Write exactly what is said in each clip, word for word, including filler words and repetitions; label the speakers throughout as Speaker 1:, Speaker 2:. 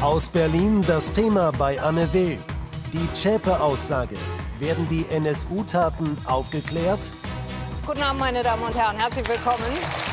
Speaker 1: Aus Berlin das Thema bei Anne Will. Die Zschäpe-Aussage. Werden die N S U-Taten aufgeklärt?
Speaker 2: Guten Abend, meine Damen und Herren. Herzlich willkommen.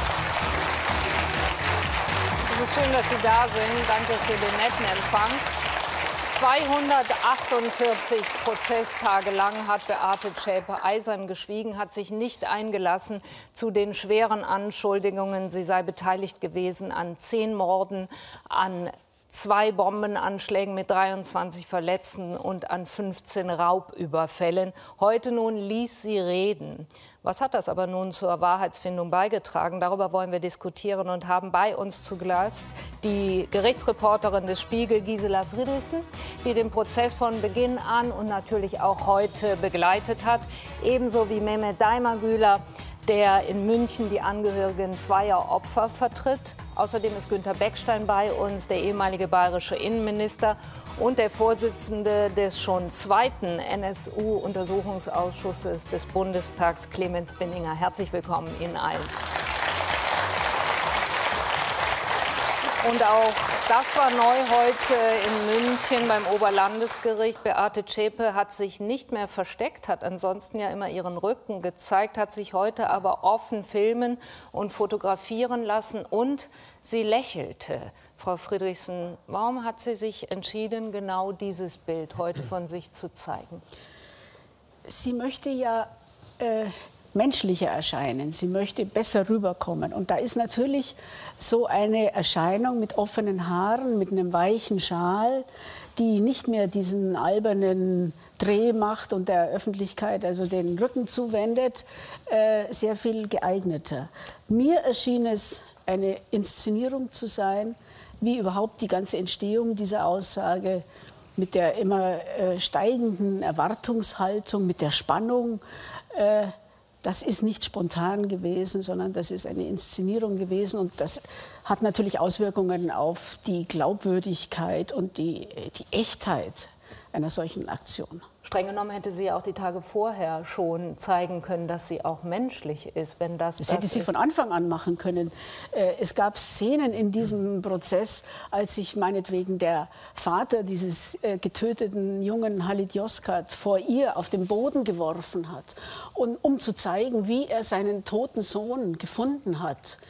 Speaker 2: Es ist schön, dass Sie da sind. Danke für den netten Empfang. zweihundertachtundvierzig Prozesstage lang hat Beate Zschäpe eisern geschwiegen, hat sich nicht eingelassen zu den schweren Anschuldigungen, sie sei beteiligt gewesen an zehn Morden, an zwei Bombenanschlägen mit dreiundzwanzig Verletzten und an fünfzehn Raubüberfällen. Heute nun ließ sie reden. Was hat das aber nun zur Wahrheitsfindung beigetragen? Darüber wollen wir diskutieren und haben bei uns zu Gast die Gerichtsreporterin des Spiegel, Gisela Friedrichsen, die den Prozess von Beginn an und natürlich auch heute begleitet hat. Ebenso wie Mehmet Daimagüler, der in München die Angehörigen zweier Opfer vertritt. Außerdem ist Günter Beckstein bei uns, der ehemalige bayerische Innenminister und der Vorsitzende des schon zweiten N S U-Untersuchungsausschusses des Bundestags, Clemens Binninger. Herzlich willkommen Ihnen allen. Und auch das war neu heute in München beim Oberlandesgericht. Beate Zschäpe hat sich nicht mehr versteckt, hat ansonsten ja immer ihren Rücken gezeigt, hat sich heute aber offen filmen und fotografieren lassen und sie lächelte. Frau Friedrichsen, warum hat sie sich entschieden, genau dieses Bild heute von sich zu zeigen?
Speaker 3: Sie möchte ja äh menschlicher erscheinen. Sie möchte besser rüberkommen. Und da ist natürlich so eine Erscheinung mit offenen Haaren, mit einem weichen Schal, die nicht mehr diesen albernen Dreh macht und der Öffentlichkeit also den Rücken zuwendet, äh, sehr viel geeigneter. Mir erschien es eine Inszenierung zu sein, wie überhaupt die ganze Entstehung dieser Aussage mit der immer äh, steigenden Erwartungshaltung, mit der Spannung, äh, das ist nicht spontan gewesen, sondern das ist eine Inszenierung gewesen. Und das hat natürlich Auswirkungen auf die Glaubwürdigkeit und die, die Echtheit einer solchen Aktion.
Speaker 2: Streng genommen hätte sie auch die Tage vorher schon zeigen können, dass sie auch menschlich ist, wenn das.
Speaker 3: Das,
Speaker 2: das
Speaker 3: hätte sie
Speaker 2: ist.
Speaker 3: von Anfang an machen können. Es gab Szenen in diesem Prozess, als sich meinetwegen der Vater dieses getöteten jungen Halit Yozgat vor ihr auf den Boden geworfen hat, und um zu zeigen, wie er seinen toten Sohn gefunden hat.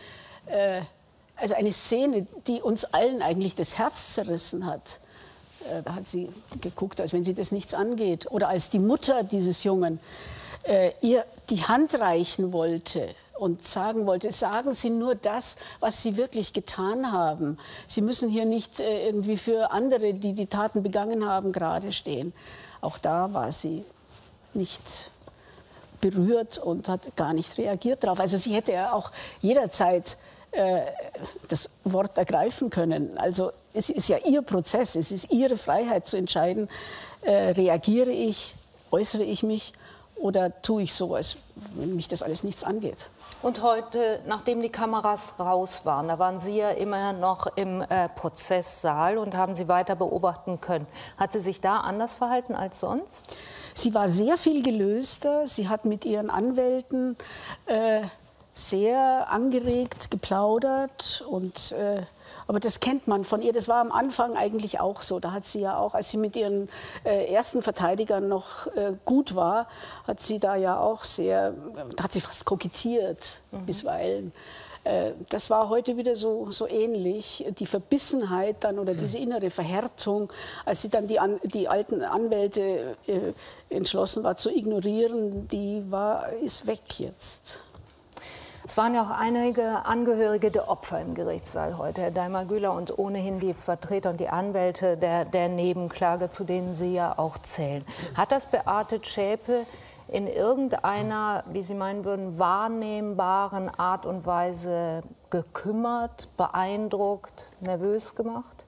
Speaker 3: Also eine Szene, die uns allen eigentlich das Herz zerrissen hat. Da hat sie geguckt, als wenn sie das nichts angeht. Oder als die Mutter dieses Jungen äh, ihr die Hand reichen wollte und sagen wollte, sagen Sie nur das, was Sie wirklich getan haben. Sie müssen hier nicht äh, irgendwie für andere, die die Taten begangen haben, gerade stehen. Auch da war sie nicht berührt und hat gar nicht reagiert darauf. Also sie hätte ja auch jederzeit äh, das Wort ergreifen können. Also es ist ja ihr Prozess, es ist ihre Freiheit zu entscheiden, äh, reagiere ich, äußere ich mich oder tue ich so, als wenn mich das alles nichts angeht.
Speaker 2: Und heute, nachdem die Kameras raus waren, da waren Sie ja immer noch im äh, Prozesssaal und haben Sie weiter beobachten können. Hat sie sich da anders verhalten als sonst?
Speaker 3: Sie war sehr viel gelöster, sie hat mit ihren Anwälten äh, sehr angeregt geplaudert und äh, aber das kennt man von ihr. Das war am Anfang eigentlich auch so. Da hat sie ja auch, als sie mit ihren äh, ersten Verteidigern noch äh, gut war, hat sie da ja auch sehr, da hat sie fast kokettiert mhm. bisweilen. Äh, das war heute wieder so, so ähnlich. Die Verbissenheit dann oder diese innere Verhärtung, als sie dann die, an, die alten Anwälte äh, entschlossen war zu ignorieren, die war, ist weg jetzt.
Speaker 2: Es waren ja auch einige Angehörige der Opfer im Gerichtssaal heute, Herr Daimagüler, und ohnehin die Vertreter und die Anwälte der, der Nebenklage, zu denen Sie ja auch zählen. Hat das Beate Zschäpe in irgendeiner, wie Sie meinen würden, wahrnehmbaren Art und Weise gekümmert, beeindruckt, nervös gemacht?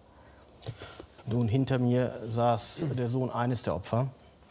Speaker 4: Nun, hinter mir saß der Sohn eines der Opfer.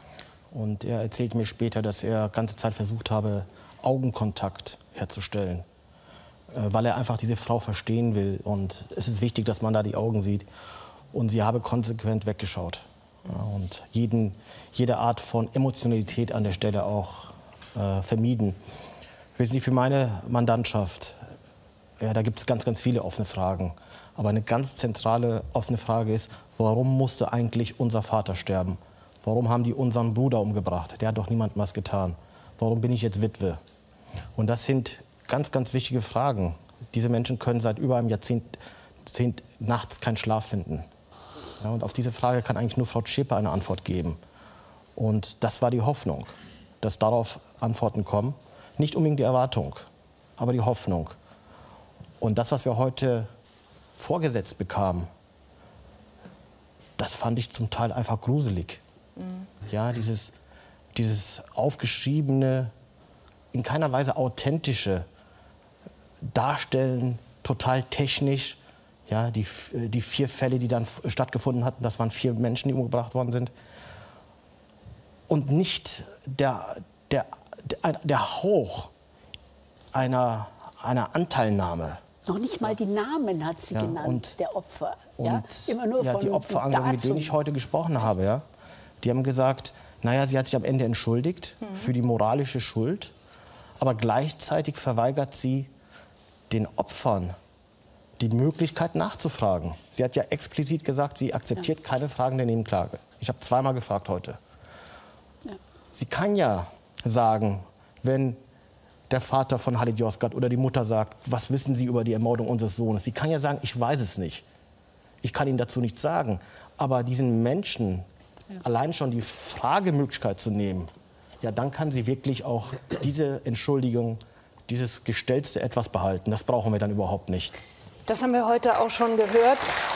Speaker 4: Und er erzählte mir später, dass er ganze Zeit versucht habe, Augenkontakt herzustellen, weil er einfach diese Frau verstehen will. Und es ist wichtig, dass man da die Augen sieht. Und sie habe konsequent weggeschaut. Und jeden, jede Art von Emotionalität an der Stelle auch äh, vermieden. Wissen Sie, für meine Mandantschaft ja, da gibt es ganz, ganz viele offene Fragen. Aber eine ganz zentrale offene Frage ist, warum musste eigentlich unser Vater sterben? Warum haben die unseren Bruder umgebracht? Der hat doch niemandem was getan. Warum bin ich jetzt Witwe? Und das sind ganz, ganz wichtige Fragen. Diese Menschen können seit über einem Jahrzehnt, Jahrzehnt nachts keinen Schlaf finden. Ja, und auf diese Frage kann eigentlich nur Frau Zschäpe eine Antwort geben. Und das war die Hoffnung, dass darauf Antworten kommen. Nicht unbedingt die Erwartung, aber die Hoffnung. Und das, was wir heute vorgesetzt bekamen, das fand ich zum Teil einfach gruselig. Mhm. Ja, dieses, dieses aufgeschriebene, in keiner Weise authentische Darstellen, total technisch. Ja, die, die vier Fälle, die dann stattgefunden hatten, das waren vier Menschen, die umgebracht worden sind. Und nicht der, der, der, der Hauch einer, einer Anteilnahme.
Speaker 3: Noch nicht mal die Namen hat sie
Speaker 4: ja,
Speaker 3: genannt,
Speaker 4: und,
Speaker 3: der Opfer.
Speaker 4: Und
Speaker 3: ja, immer nur
Speaker 4: ja,
Speaker 3: von
Speaker 4: die Opferangehörigen, mit denen ich heute gesprochen habe, ja, die haben gesagt, naja, sie hat sich am Ende entschuldigt mhm. für die moralische Schuld, aber gleichzeitig verweigert sie den Opfern die Möglichkeit nachzufragen. Sie hat ja explizit gesagt, sie akzeptiert ja. keine Fragen der Nebenklage. Ich habe zweimal gefragt heute. Ja. Sie kann ja sagen, wenn der Vater von Halit Yozgat oder die Mutter sagt, was wissen Sie über die Ermordung unseres Sohnes? Sie kann ja sagen, ich weiß es nicht. Ich kann Ihnen dazu nichts sagen. Aber diesen Menschen ja. allein schon die Fragemöglichkeit zu nehmen, ja, dann kann sie wirklich auch diese Entschuldigung, dieses gestellte Etwas behalten. Das brauchen wir dann überhaupt nicht.
Speaker 2: Das haben wir heute auch schon gehört.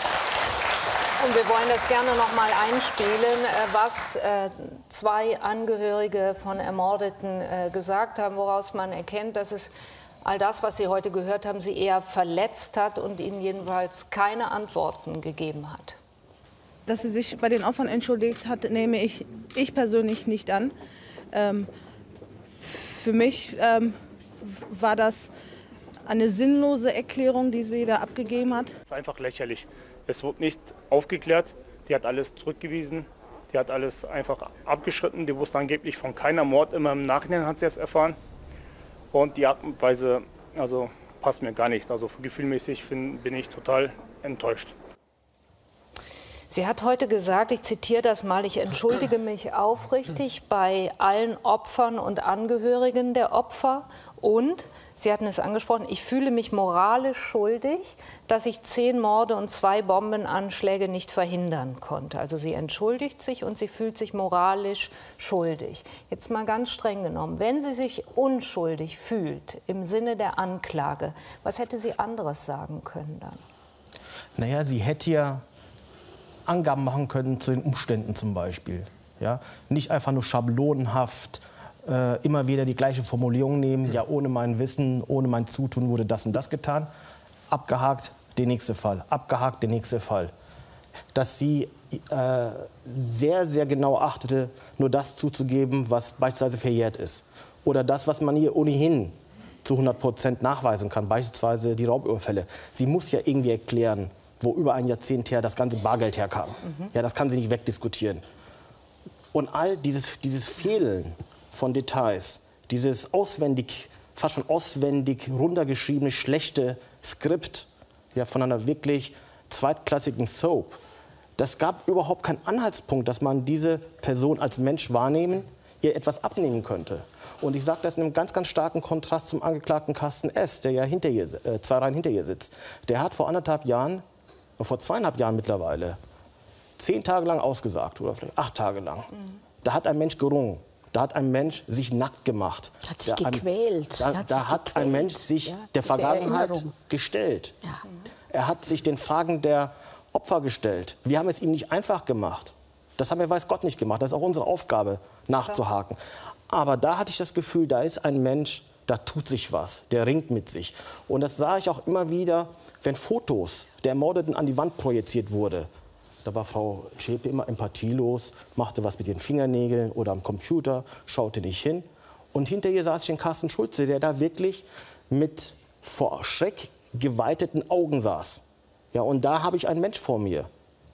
Speaker 2: Und wir wollen das gerne noch mal einspielen, was äh, zwei Angehörige von Ermordeten äh, gesagt haben, woraus man erkennt, dass es all das, was Sie heute gehört haben, sie eher verletzt hat und ihnen jedenfalls keine Antworten gegeben hat.
Speaker 5: Dass sie sich bei den Opfern entschuldigt hat, nehme ich, ich persönlich nicht an. Ähm, für mich ähm, war das eine sinnlose Erklärung, die sie da abgegeben hat.
Speaker 6: Es ist einfach lächerlich. Es wurde nicht aufgeklärt. Die hat alles zurückgewiesen. Die hat alles einfach abgeschritten. Die wusste angeblich von keiner Mord. Immer im Nachhinein hat sie es erfahren. Und die Art und Weise, also passt mir gar nicht. Also gefühlmäßig bin ich total enttäuscht.
Speaker 2: Sie hat heute gesagt, ich zitiere das mal, ich entschuldige mich aufrichtig bei allen Opfern und Angehörigen der Opfer und, Sie hatten es angesprochen, ich fühle mich moralisch schuldig, dass ich zehn Morde und zwei Bombenanschläge nicht verhindern konnte. Also sie entschuldigt sich und sie fühlt sich moralisch schuldig. Jetzt mal ganz streng genommen, wenn sie sich unschuldig fühlt im Sinne der Anklage, was hätte sie anderes sagen können dann?
Speaker 4: Naja, sie hätte ja Angaben machen können zu den Umständen zum Beispiel. Ja? Nicht einfach nur schablonenhaft äh, immer wieder die gleiche Formulierung nehmen, ja, ohne mein Wissen, ohne mein Zutun wurde das und das getan. Abgehakt, der nächste Fall. Abgehakt, der nächste Fall. Dass sie äh, sehr, sehr genau achtete, nur das zuzugeben, was beispielsweise verjährt ist. Oder das, was man ihr ohnehin zu hundert Prozent nachweisen kann, beispielsweise die Raubüberfälle. Sie muss ja irgendwie erklären, wo über ein Jahrzehnt her das ganze Bargeld herkam. Mhm. Ja, das kann sie nicht wegdiskutieren. Und all dieses, dieses Fehlen von Details, dieses auswendig, fast schon auswendig runtergeschriebene, schlechte Skript ja, von einer wirklich zweitklassigen Soap, das gab überhaupt keinen Anhaltspunkt, dass man diese Person als Mensch wahrnehmen, ihr etwas abnehmen könnte. Und ich sage das in einem ganz, ganz starken Kontrast zum Angeklagten Carsten S., der ja hinter ihr, äh, zwei Reihen hinter ihr sitzt. Der hat vor anderthalb Jahren, vor zweieinhalb Jahren mittlerweile, zehn Tage lang ausgesagt oder vielleicht acht Tage lang. Mhm. Da hat ein Mensch gerungen. Da hat ein Mensch sich nackt gemacht.
Speaker 3: Hat sich
Speaker 4: da
Speaker 3: gequält.
Speaker 4: Ein, da
Speaker 3: hat,
Speaker 4: da
Speaker 3: sich
Speaker 4: hat
Speaker 3: gequält.
Speaker 4: ein Mensch sich
Speaker 3: ja,
Speaker 4: der Vergangenheit
Speaker 3: der
Speaker 4: gestellt.
Speaker 3: Ja.
Speaker 4: Er hat sich den Fragen der Opfer gestellt. Wir haben es ihm nicht einfach gemacht. Das haben wir, weiß Gott, nicht gemacht. Das ist auch unsere Aufgabe, nachzuhaken. Aber da hatte ich das Gefühl, da ist ein Mensch, da tut sich was, der ringt mit sich. Und das sah ich auch immer wieder, wenn Fotos der Ermordeten an die Wand projiziert wurde. Da war Frau Zschäpe immer empathielos, machte was mit ihren Fingernägeln oder am Computer, schaute nicht hin. Und hinter ihr saß ich den Carsten Schulze, der da wirklich mit vor Schreck geweiteten Augen saß. Ja, und da habe ich einen Mensch vor mir.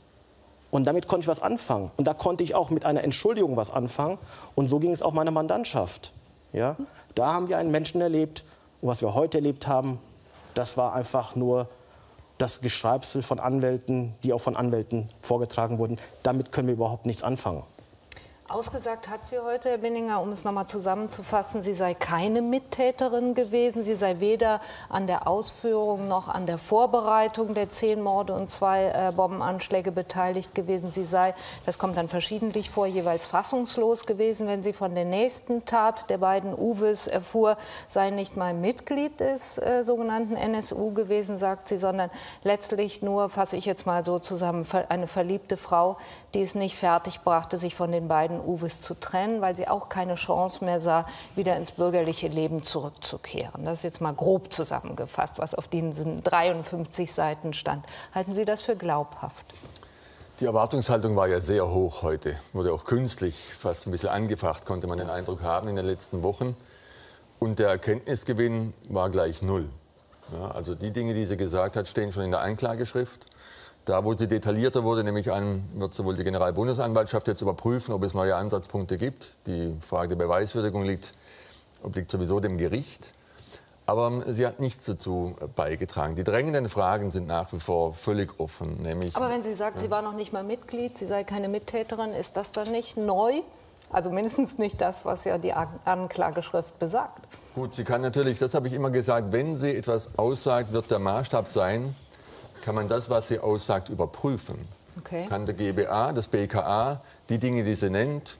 Speaker 4: Und damit konnte ich was anfangen. Und da konnte ich auch mit einer Entschuldigung was anfangen. Und so ging es auch meiner Mandantschaft. Ja, da haben wir einen Menschen erlebt. Und was wir heute erlebt haben, Das war einfach nur das Geschreibsel von Anwälten, die auch von Anwälten vorgetragen wurden. Damit können wir überhaupt nichts anfangen.
Speaker 2: Ausgesagt hat sie heute, Herr Binninger, um es noch mal zusammenzufassen, sie sei keine Mittäterin gewesen. Sie sei weder an der Ausführung noch an der Vorbereitung der zehn Morde und zwei äh, Bombenanschläge beteiligt gewesen. Sie sei, das kommt dann verschiedentlich vor, jeweils fassungslos gewesen, wenn sie von der nächsten Tat der beiden Uwes erfuhr, sei nicht mal Mitglied des äh, sogenannten N S U gewesen, sagt sie, sondern letztlich nur, fasse ich jetzt mal so zusammen, eine verliebte Frau, die es nicht fertig brachte, sich von den beiden Uwes zu trennen, weil sie auch keine Chance mehr sah, wieder ins bürgerliche Leben zurückzukehren. Das ist jetzt mal grob zusammengefasst, was auf diesen dreiundfünfzig Seiten stand. Halten Sie das für glaubhaft?
Speaker 7: Die Erwartungshaltung war ja sehr hoch heute. Wurde auch künstlich fast ein bisschen angefacht, konnte man den Eindruck haben in den letzten Wochen. Und der Erkenntnisgewinn war gleich null. Ja, also die Dinge, die sie gesagt hat, stehen schon in der Anklageschrift. Da, wo sie detaillierter wurde, nehme ich an, wird sowohl die Generalbundesanwaltschaft jetzt überprüfen, ob es neue Ansatzpunkte gibt. Die Frage der Beweiswürdigung liegt, obliegt sowieso dem Gericht. Aber sie hat nichts dazu beigetragen. Die drängenden Fragen sind nach wie vor völlig offen. Nämlich,
Speaker 2: Aber wenn sie sagt, ja, sie war noch nicht mal Mitglied, sie sei keine Mittäterin, ist das dann nicht neu? Also mindestens nicht das, was ja die Anklageschrift besagt.
Speaker 7: Gut, sie kann natürlich, das habe ich immer gesagt, wenn sie etwas aussagt, wird der Maßstab sein, kann man das, was sie aussagt, überprüfen. Okay. Kann der G B A, das B K A, die Dinge, die sie nennt,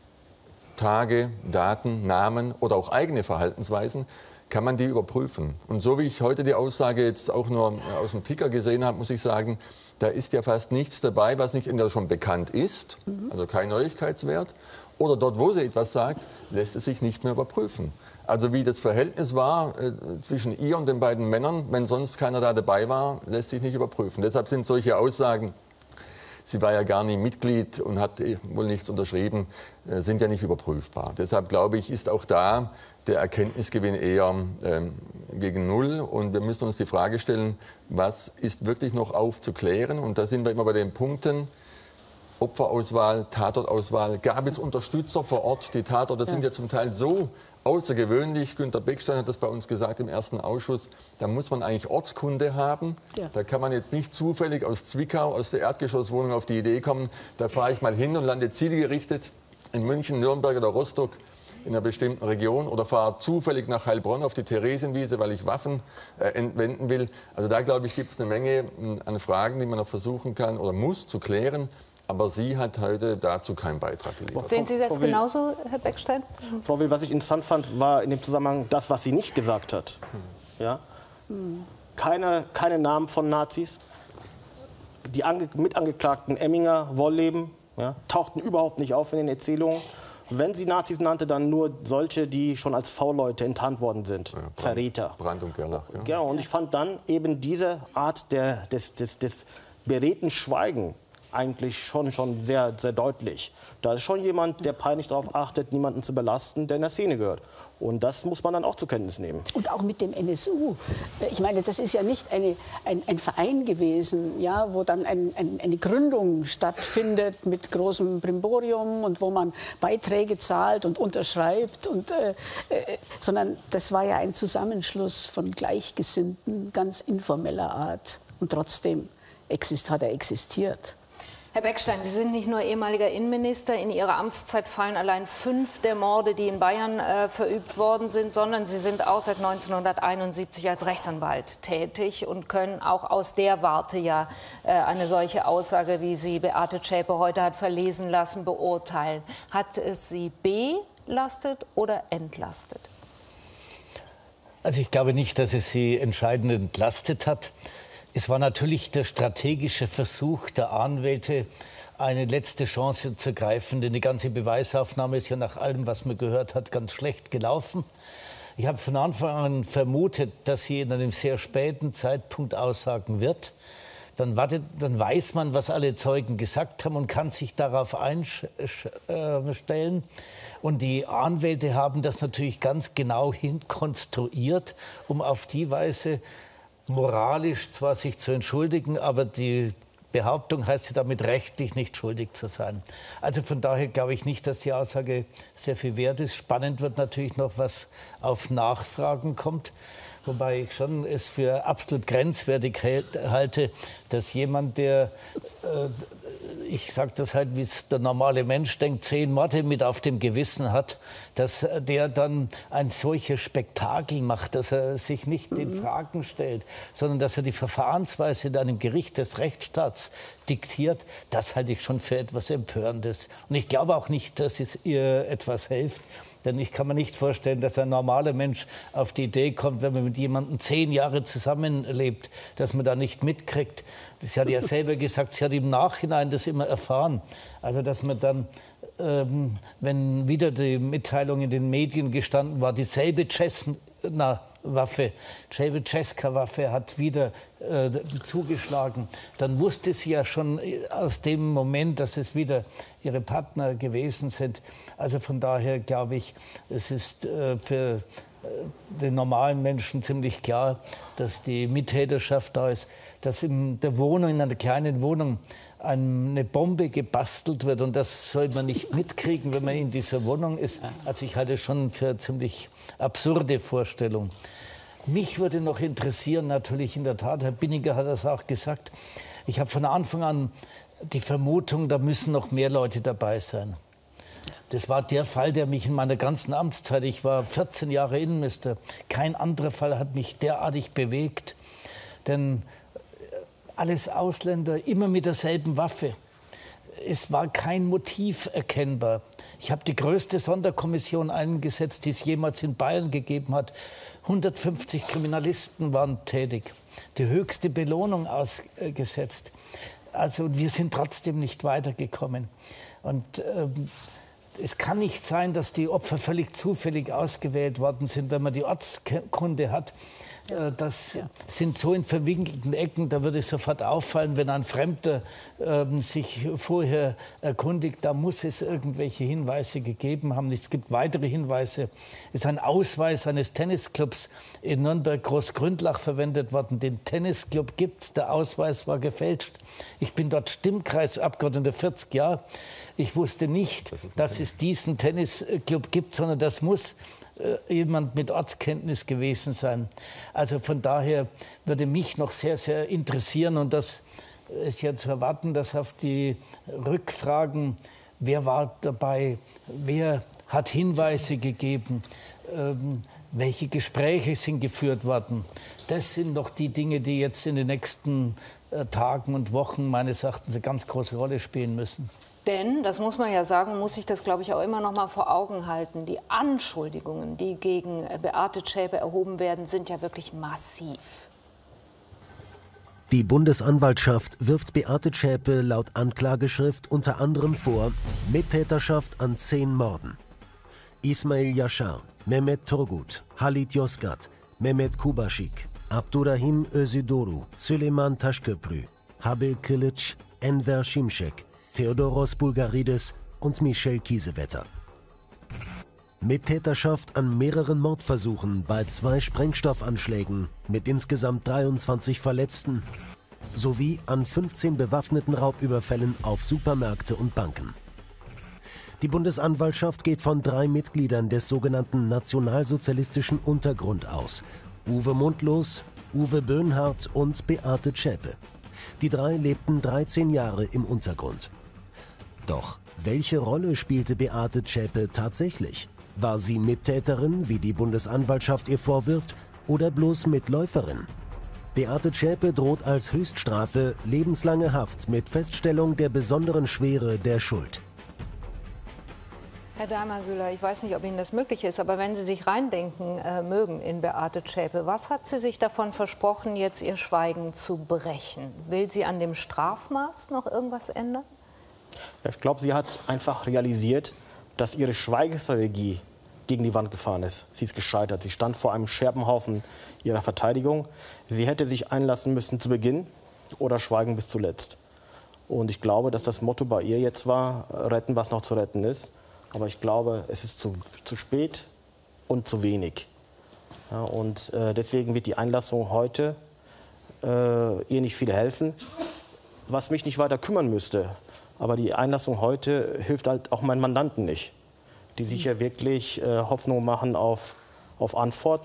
Speaker 7: Tage, Daten, Namen oder auch eigene Verhaltensweisen, kann man die überprüfen. Und so wie ich heute die Aussage jetzt auch nur aus dem Ticker gesehen habe, muss ich sagen, da ist ja fast nichts dabei, was nicht entweder schon bekannt ist, mhm. also kein Neuigkeitswert, oder dort, wo sie etwas sagt, lässt es sich nicht mehr überprüfen. Also wie das Verhältnis war äh, zwischen ihr und den beiden Männern, wenn sonst keiner da dabei war, lässt sich nicht überprüfen. Deshalb sind solche Aussagen, sie war ja gar nie Mitglied und hat wohl nichts unterschrieben, äh, sind ja nicht überprüfbar. Deshalb glaube ich, ist auch da der Erkenntnisgewinn eher ähm, gegen Null. Und wir müssen uns die Frage stellen, was ist wirklich noch aufzuklären? Und da sind wir immer bei den Punkten. Opferauswahl, Tatortauswahl, gab es Unterstützer vor Ort? Die Tatorte ja. sind ja zum Teil so außergewöhnlich. Günter Beckstein hat das bei uns gesagt im ersten Ausschuss. Da muss man eigentlich Ortskunde haben. Ja. Da kann man jetzt nicht zufällig aus Zwickau, aus der Erdgeschosswohnung auf die Idee kommen, da fahre ich mal hin und lande zielgerichtet in München, Nürnberg oder Rostock in einer bestimmten Region oder fahre zufällig nach Heilbronn auf die Theresienwiese, weil ich Waffen äh, entwenden will. Also da, glaube ich, gibt es eine Menge äh, an Fragen, die man noch versuchen kann oder muss zu klären. Aber sie hat heute dazu keinen Beitrag geliefert.
Speaker 2: Sehen Sie das Frau genauso, Herr Beckstein?
Speaker 4: Frau Will, was ich interessant fand, war in dem Zusammenhang das, was sie nicht gesagt hat. Ja? Keine, keine Namen von Nazis. Die ange Mitangeklagten Emminger, Wolleben, ja, tauchten überhaupt nicht auf in den Erzählungen. Wenn sie Nazis nannte, dann nur solche, die schon als V-Leute enttarnt worden sind. Ja, Brand, Verräter.
Speaker 7: Brandt und Gerlach. Ja.
Speaker 4: Genau, und ich fand dann eben diese Art der, des, des, des beredten Schweigen eigentlich schon, schon sehr, sehr deutlich. Da ist schon jemand, der peinlich darauf achtet, niemanden zu belasten, der in der Szene gehört. Und das muss man dann auch zur Kenntnis nehmen.
Speaker 3: Und auch mit dem N S U. Ich meine, das ist ja nicht eine, ein, ein Verein gewesen, ja, wo dann ein, ein, eine Gründung stattfindet mit großem Brimborium und wo man Beiträge zahlt und unterschreibt. Und, äh, äh, sondern das war ja ein Zusammenschluss von Gleichgesinnten, ganz informeller Art. Und trotzdem exist, hat er existiert.
Speaker 2: Herr Beckstein, Sie sind nicht nur ehemaliger Innenminister. In Ihrer Amtszeit fallen allein fünf der Morde, die in Bayern äh, verübt worden sind, sondern Sie sind auch seit neunzehnhunderteinundsiebzig als Rechtsanwalt tätig und können auch aus der Warte ja äh, eine solche Aussage, wie sie Beate Zschäpe heute hat verlesen lassen, beurteilen. Hat es Sie belastet oder entlastet?
Speaker 8: Also ich glaube nicht, dass es sie entscheidend entlastet hat. Es war natürlich der strategische Versuch der Anwälte, eine letzte Chance zu greifen. Denn die ganze Beweisaufnahme ist ja nach allem, was man gehört hat, ganz schlecht gelaufen. Ich habe von Anfang an vermutet, dass sie in einem sehr späten Zeitpunkt aussagen wird. Dann, wartet, dann weiß man, was alle Zeugen gesagt haben und kann sich darauf einstellen. Und die Anwälte haben das natürlich ganz genau hinkonstruiert, um auf die Weise moralisch zwar sich zu entschuldigen, aber die Behauptung heißt ja damit rechtlich nicht schuldig zu sein. Also von daher glaube ich nicht, dass die Aussage sehr viel wert ist. Spannend wird natürlich noch, was auf Nachfragen kommt. Wobei ich schon es für absolut grenzwertig halte, dass jemand, der, äh, ich sage das halt, wie es der normale Mensch denkt, zehn Morde mit auf dem Gewissen hat, dass der dann ein solches Spektakel macht, dass er sich nicht in Fragen stellt, sondern dass er die Verfahrensweise in einem Gericht des Rechtsstaats diktiert, das halte ich schon für etwas Empörendes. Und ich glaube auch nicht, dass es ihr etwas hilft. Denn ich kann mir nicht vorstellen, dass ein normaler Mensch auf die Idee kommt, wenn man mit jemandem zehn Jahre zusammenlebt, dass man da nicht mitkriegt. Sie hat ja selber gesagt, sie hat im Nachhinein das immer erfahren. Also dass man dann, ähm, wenn wieder die Mitteilung in den Medien gestanden war, dieselbe Cessna Waffe, Ceausescu-Waffe hat wieder äh, zugeschlagen, dann wusste sie ja schon aus dem Moment, dass es wieder ihre Partner gewesen sind. Also von daher glaube ich, es ist äh, für äh, den normalen Menschen ziemlich klar, dass die Mittäterschaft da ist, dass in der Wohnung, in einer kleinen Wohnung, eine Bombe gebastelt wird und das soll man nicht mitkriegen, wenn man in dieser Wohnung ist. Also ich halte es schon für eine ziemlich absurde Vorstellung. Mich würde noch interessieren, natürlich in der Tat, Herr Binninger hat das auch gesagt, ich habe von Anfang an die Vermutung, da müssen noch mehr Leute dabei sein. Das war der Fall, der mich in meiner ganzen Amtszeit, ich war vierzehn Jahre Innenminister, kein anderer Fall hat mich derartig bewegt. Denn alles Ausländer, immer mit derselben Waffe. Es war kein Motiv erkennbar. Ich habe die größte Sonderkommission eingesetzt, die es jemals in Bayern gegeben hat. hundertfünfzig Kriminalisten waren tätig. Die höchste Belohnung ausgesetzt. Also wir sind trotzdem nicht weitergekommen. Und ähm, es kann nicht sein, dass die Opfer völlig zufällig ausgewählt worden sind, wenn man die Ortskunde hat. Ja. Das ja. sind so in verwinkelten Ecken, da würde es sofort auffallen, wenn ein Fremder ähm, sich vorher erkundigt, da muss es irgendwelche Hinweise gegeben haben. Es gibt weitere Hinweise. Es ist ein Ausweis eines Tennisclubs in Nürnberg-Großgründlach verwendet worden. Den Tennisclub gibt es, der Ausweis war gefälscht. Ich bin dort Stimmkreisabgeordneter vierzig Jahre. Ich wusste nicht, dass es diesen Tennisclub gibt, sondern das muss jemand mit Ortskenntnis gewesen sein. Also von daher würde mich noch sehr, sehr interessieren und das ist ja zu erwarten, dass auf die Rückfragen, wer war dabei, wer hat Hinweise gegeben, ähm, welche Gespräche sind geführt worden. Das sind noch die Dinge, die jetzt in den nächsten äh, Tagen und Wochen meines Erachtens eine ganz große Rolle spielen müssen.
Speaker 2: Denn, das muss man ja sagen, muss sich das, glaube ich, auch immer noch mal vor Augen halten, die Anschuldigungen, die gegen Beate Zschäpe erhoben werden, sind ja wirklich massiv.
Speaker 1: Die Bundesanwaltschaft wirft Beate Zschäpe laut Anklageschrift unter anderem vor Mittäterschaft an zehn Morden. Ismail Yashar, Mehmet Turgut, Halit Yozgat, Mehmet Kubaschik, Abdurrahim Özüdoğru, Süleyman Taşköprü, Habil Kılıç, Enver Şimşek, Theodoros Bulgaridis und Michel Kiesewetter. Mittäterschaft an mehreren Mordversuchen bei zwei Sprengstoffanschlägen mit insgesamt dreiundzwanzig Verletzten sowie an fünfzehn bewaffneten Raubüberfällen auf Supermärkte und Banken. Die Bundesanwaltschaft geht von drei Mitgliedern des sogenannten nationalsozialistischen Untergrund aus: Uwe Mundlos, Uwe Böhnhardt und Beate Zschäpe. Die drei lebten dreizehn Jahre im Untergrund. Doch welche Rolle spielte Beate Zschäpe tatsächlich? War sie Mittäterin, wie die Bundesanwaltschaft ihr vorwirft, oder bloß Mitläuferin? Beate Zschäpe droht als Höchststrafe lebenslange Haft mit Feststellung der besonderen Schwere der Schuld.
Speaker 2: Herr Daimler-Güler, ich weiß nicht, ob Ihnen das möglich ist, aber wenn Sie sich reindenken äh, mögen in Beate Zschäpe, was hat sie sich davon versprochen, jetzt ihr Schweigen zu brechen? Will sie an dem Strafmaß noch irgendwas ändern?
Speaker 4: Ja, ich glaube, sie hat einfach realisiert, dass ihre Schweigestrategie gegen die Wand gefahren ist. Sie ist gescheitert. Sie stand vor einem Scherbenhaufen ihrer Verteidigung. Sie hätte sich einlassen müssen zu Beginn oder schweigen bis zuletzt. Und ich glaube, dass das Motto bei ihr jetzt war, retten, was noch zu retten ist. Aber ich glaube, es ist zu, zu spät und zu wenig. Ja, und äh, deswegen wird die Einlassung heute äh, ihr nicht viel helfen, was mich nicht weiter kümmern müsste. Aber die Einlassung heute hilft halt auch meinen Mandanten nicht, die sich ja wirklich äh, Hoffnung machen auf, auf Antworten.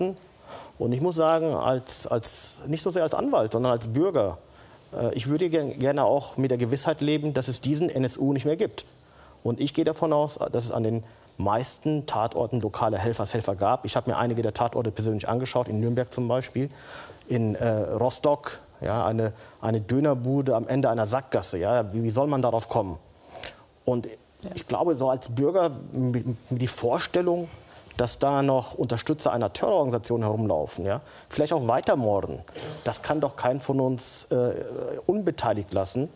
Speaker 4: Und ich muss sagen, als, als, nicht so sehr als Anwalt, sondern als Bürger, äh, ich würde gerne auch mit der Gewissheit leben, dass es diesen N S U nicht mehr gibt. Und ich gehe davon aus, dass es an den meisten Tatorten lokale Helfershelfer gab. Ich habe mir einige der Tatorte persönlich angeschaut, in Nürnberg zum Beispiel, in äh, Rostock, ja, eine, eine Dönerbude am Ende einer Sackgasse. Ja, wie, wie soll man darauf kommen? Und ich glaube, so als Bürger mit, mit die Vorstellung, dass da noch Unterstützer einer Terrororganisation herumlaufen, ja, vielleicht auch weitermorden, das kann doch keinen von uns äh, unbeteiligt lassen.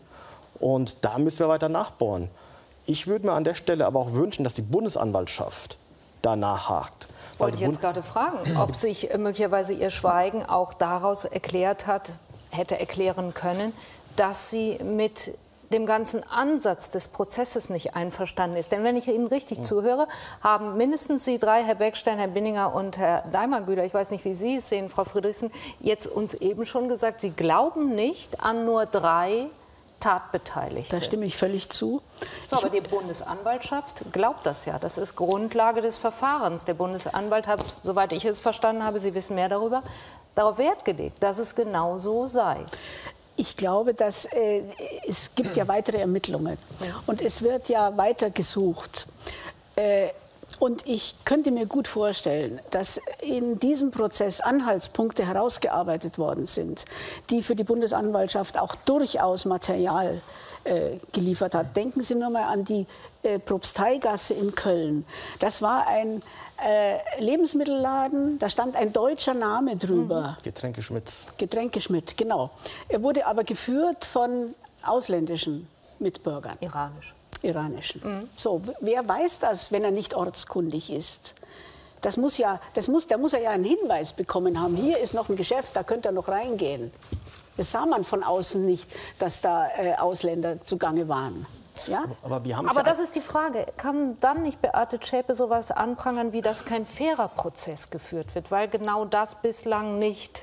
Speaker 4: Und da müssen wir weiter nachbohren. Ich würde mir an der Stelle aber auch wünschen, dass die Bundesanwaltschaft da nachhakt.
Speaker 2: Wollte ich jetzt gerade fragen, ob sich möglicherweise Ihr Schweigen auch daraus erklärt hat, hätte erklären können, dass sie mit dem ganzen Ansatz des Prozesses nicht einverstanden ist. Denn wenn ich Ihnen richtig ja. zuhöre, haben mindestens Sie drei, Herr Beckstein, Herr Binninger und Herr Daimagüler, ich weiß nicht, wie Sie es sehen, Frau Friedrichsen, jetzt uns eben schon gesagt, Sie glauben nicht an nur drei Tatbeteiligte.
Speaker 3: Da stimme ich völlig zu.
Speaker 2: So, aber die Bundesanwaltschaft glaubt das ja. Das ist Grundlage des Verfahrens. Der Bundesanwalt hat, soweit ich es verstanden habe, Sie wissen mehr darüber, darauf Wert gelegt, dass es genau so sei.
Speaker 3: Ich glaube, dass äh, es gibt ja weitere Ermittlungen und es wird ja weiter gesucht. Äh, und ich könnte mir gut vorstellen, dass in diesem Prozess Anhaltspunkte herausgearbeitet worden sind, die für die Bundesanwaltschaft auch durchaus Material äh, geliefert hat. Denken Sie nur mal an die äh, Propsteigasse in Köln. Das war ein äh, Lebensmittelladen, da stand ein deutscher Name drüber.
Speaker 4: Mhm. Getränke Schmitz.
Speaker 3: Getränke Schmidt, genau. Er wurde aber geführt von ausländischen Mitbürgern.
Speaker 2: Iranisch.
Speaker 3: Iranischen. Mhm. So, wer weiß das, wenn er nicht ortskundig ist? Das muss ja, das muss, da muss er ja einen Hinweis bekommen haben. Hier ist noch ein Geschäft, da könnte er noch reingehen. Das sah man von außen nicht, dass da äh, Ausländer zugange waren. Ja?
Speaker 4: Aber, wir
Speaker 2: Aber das ist die Frage. Kann dann nicht Beate Zschäpe sowas anprangern, wie dass kein fairer Prozess geführt wird? Weil genau das bislang nicht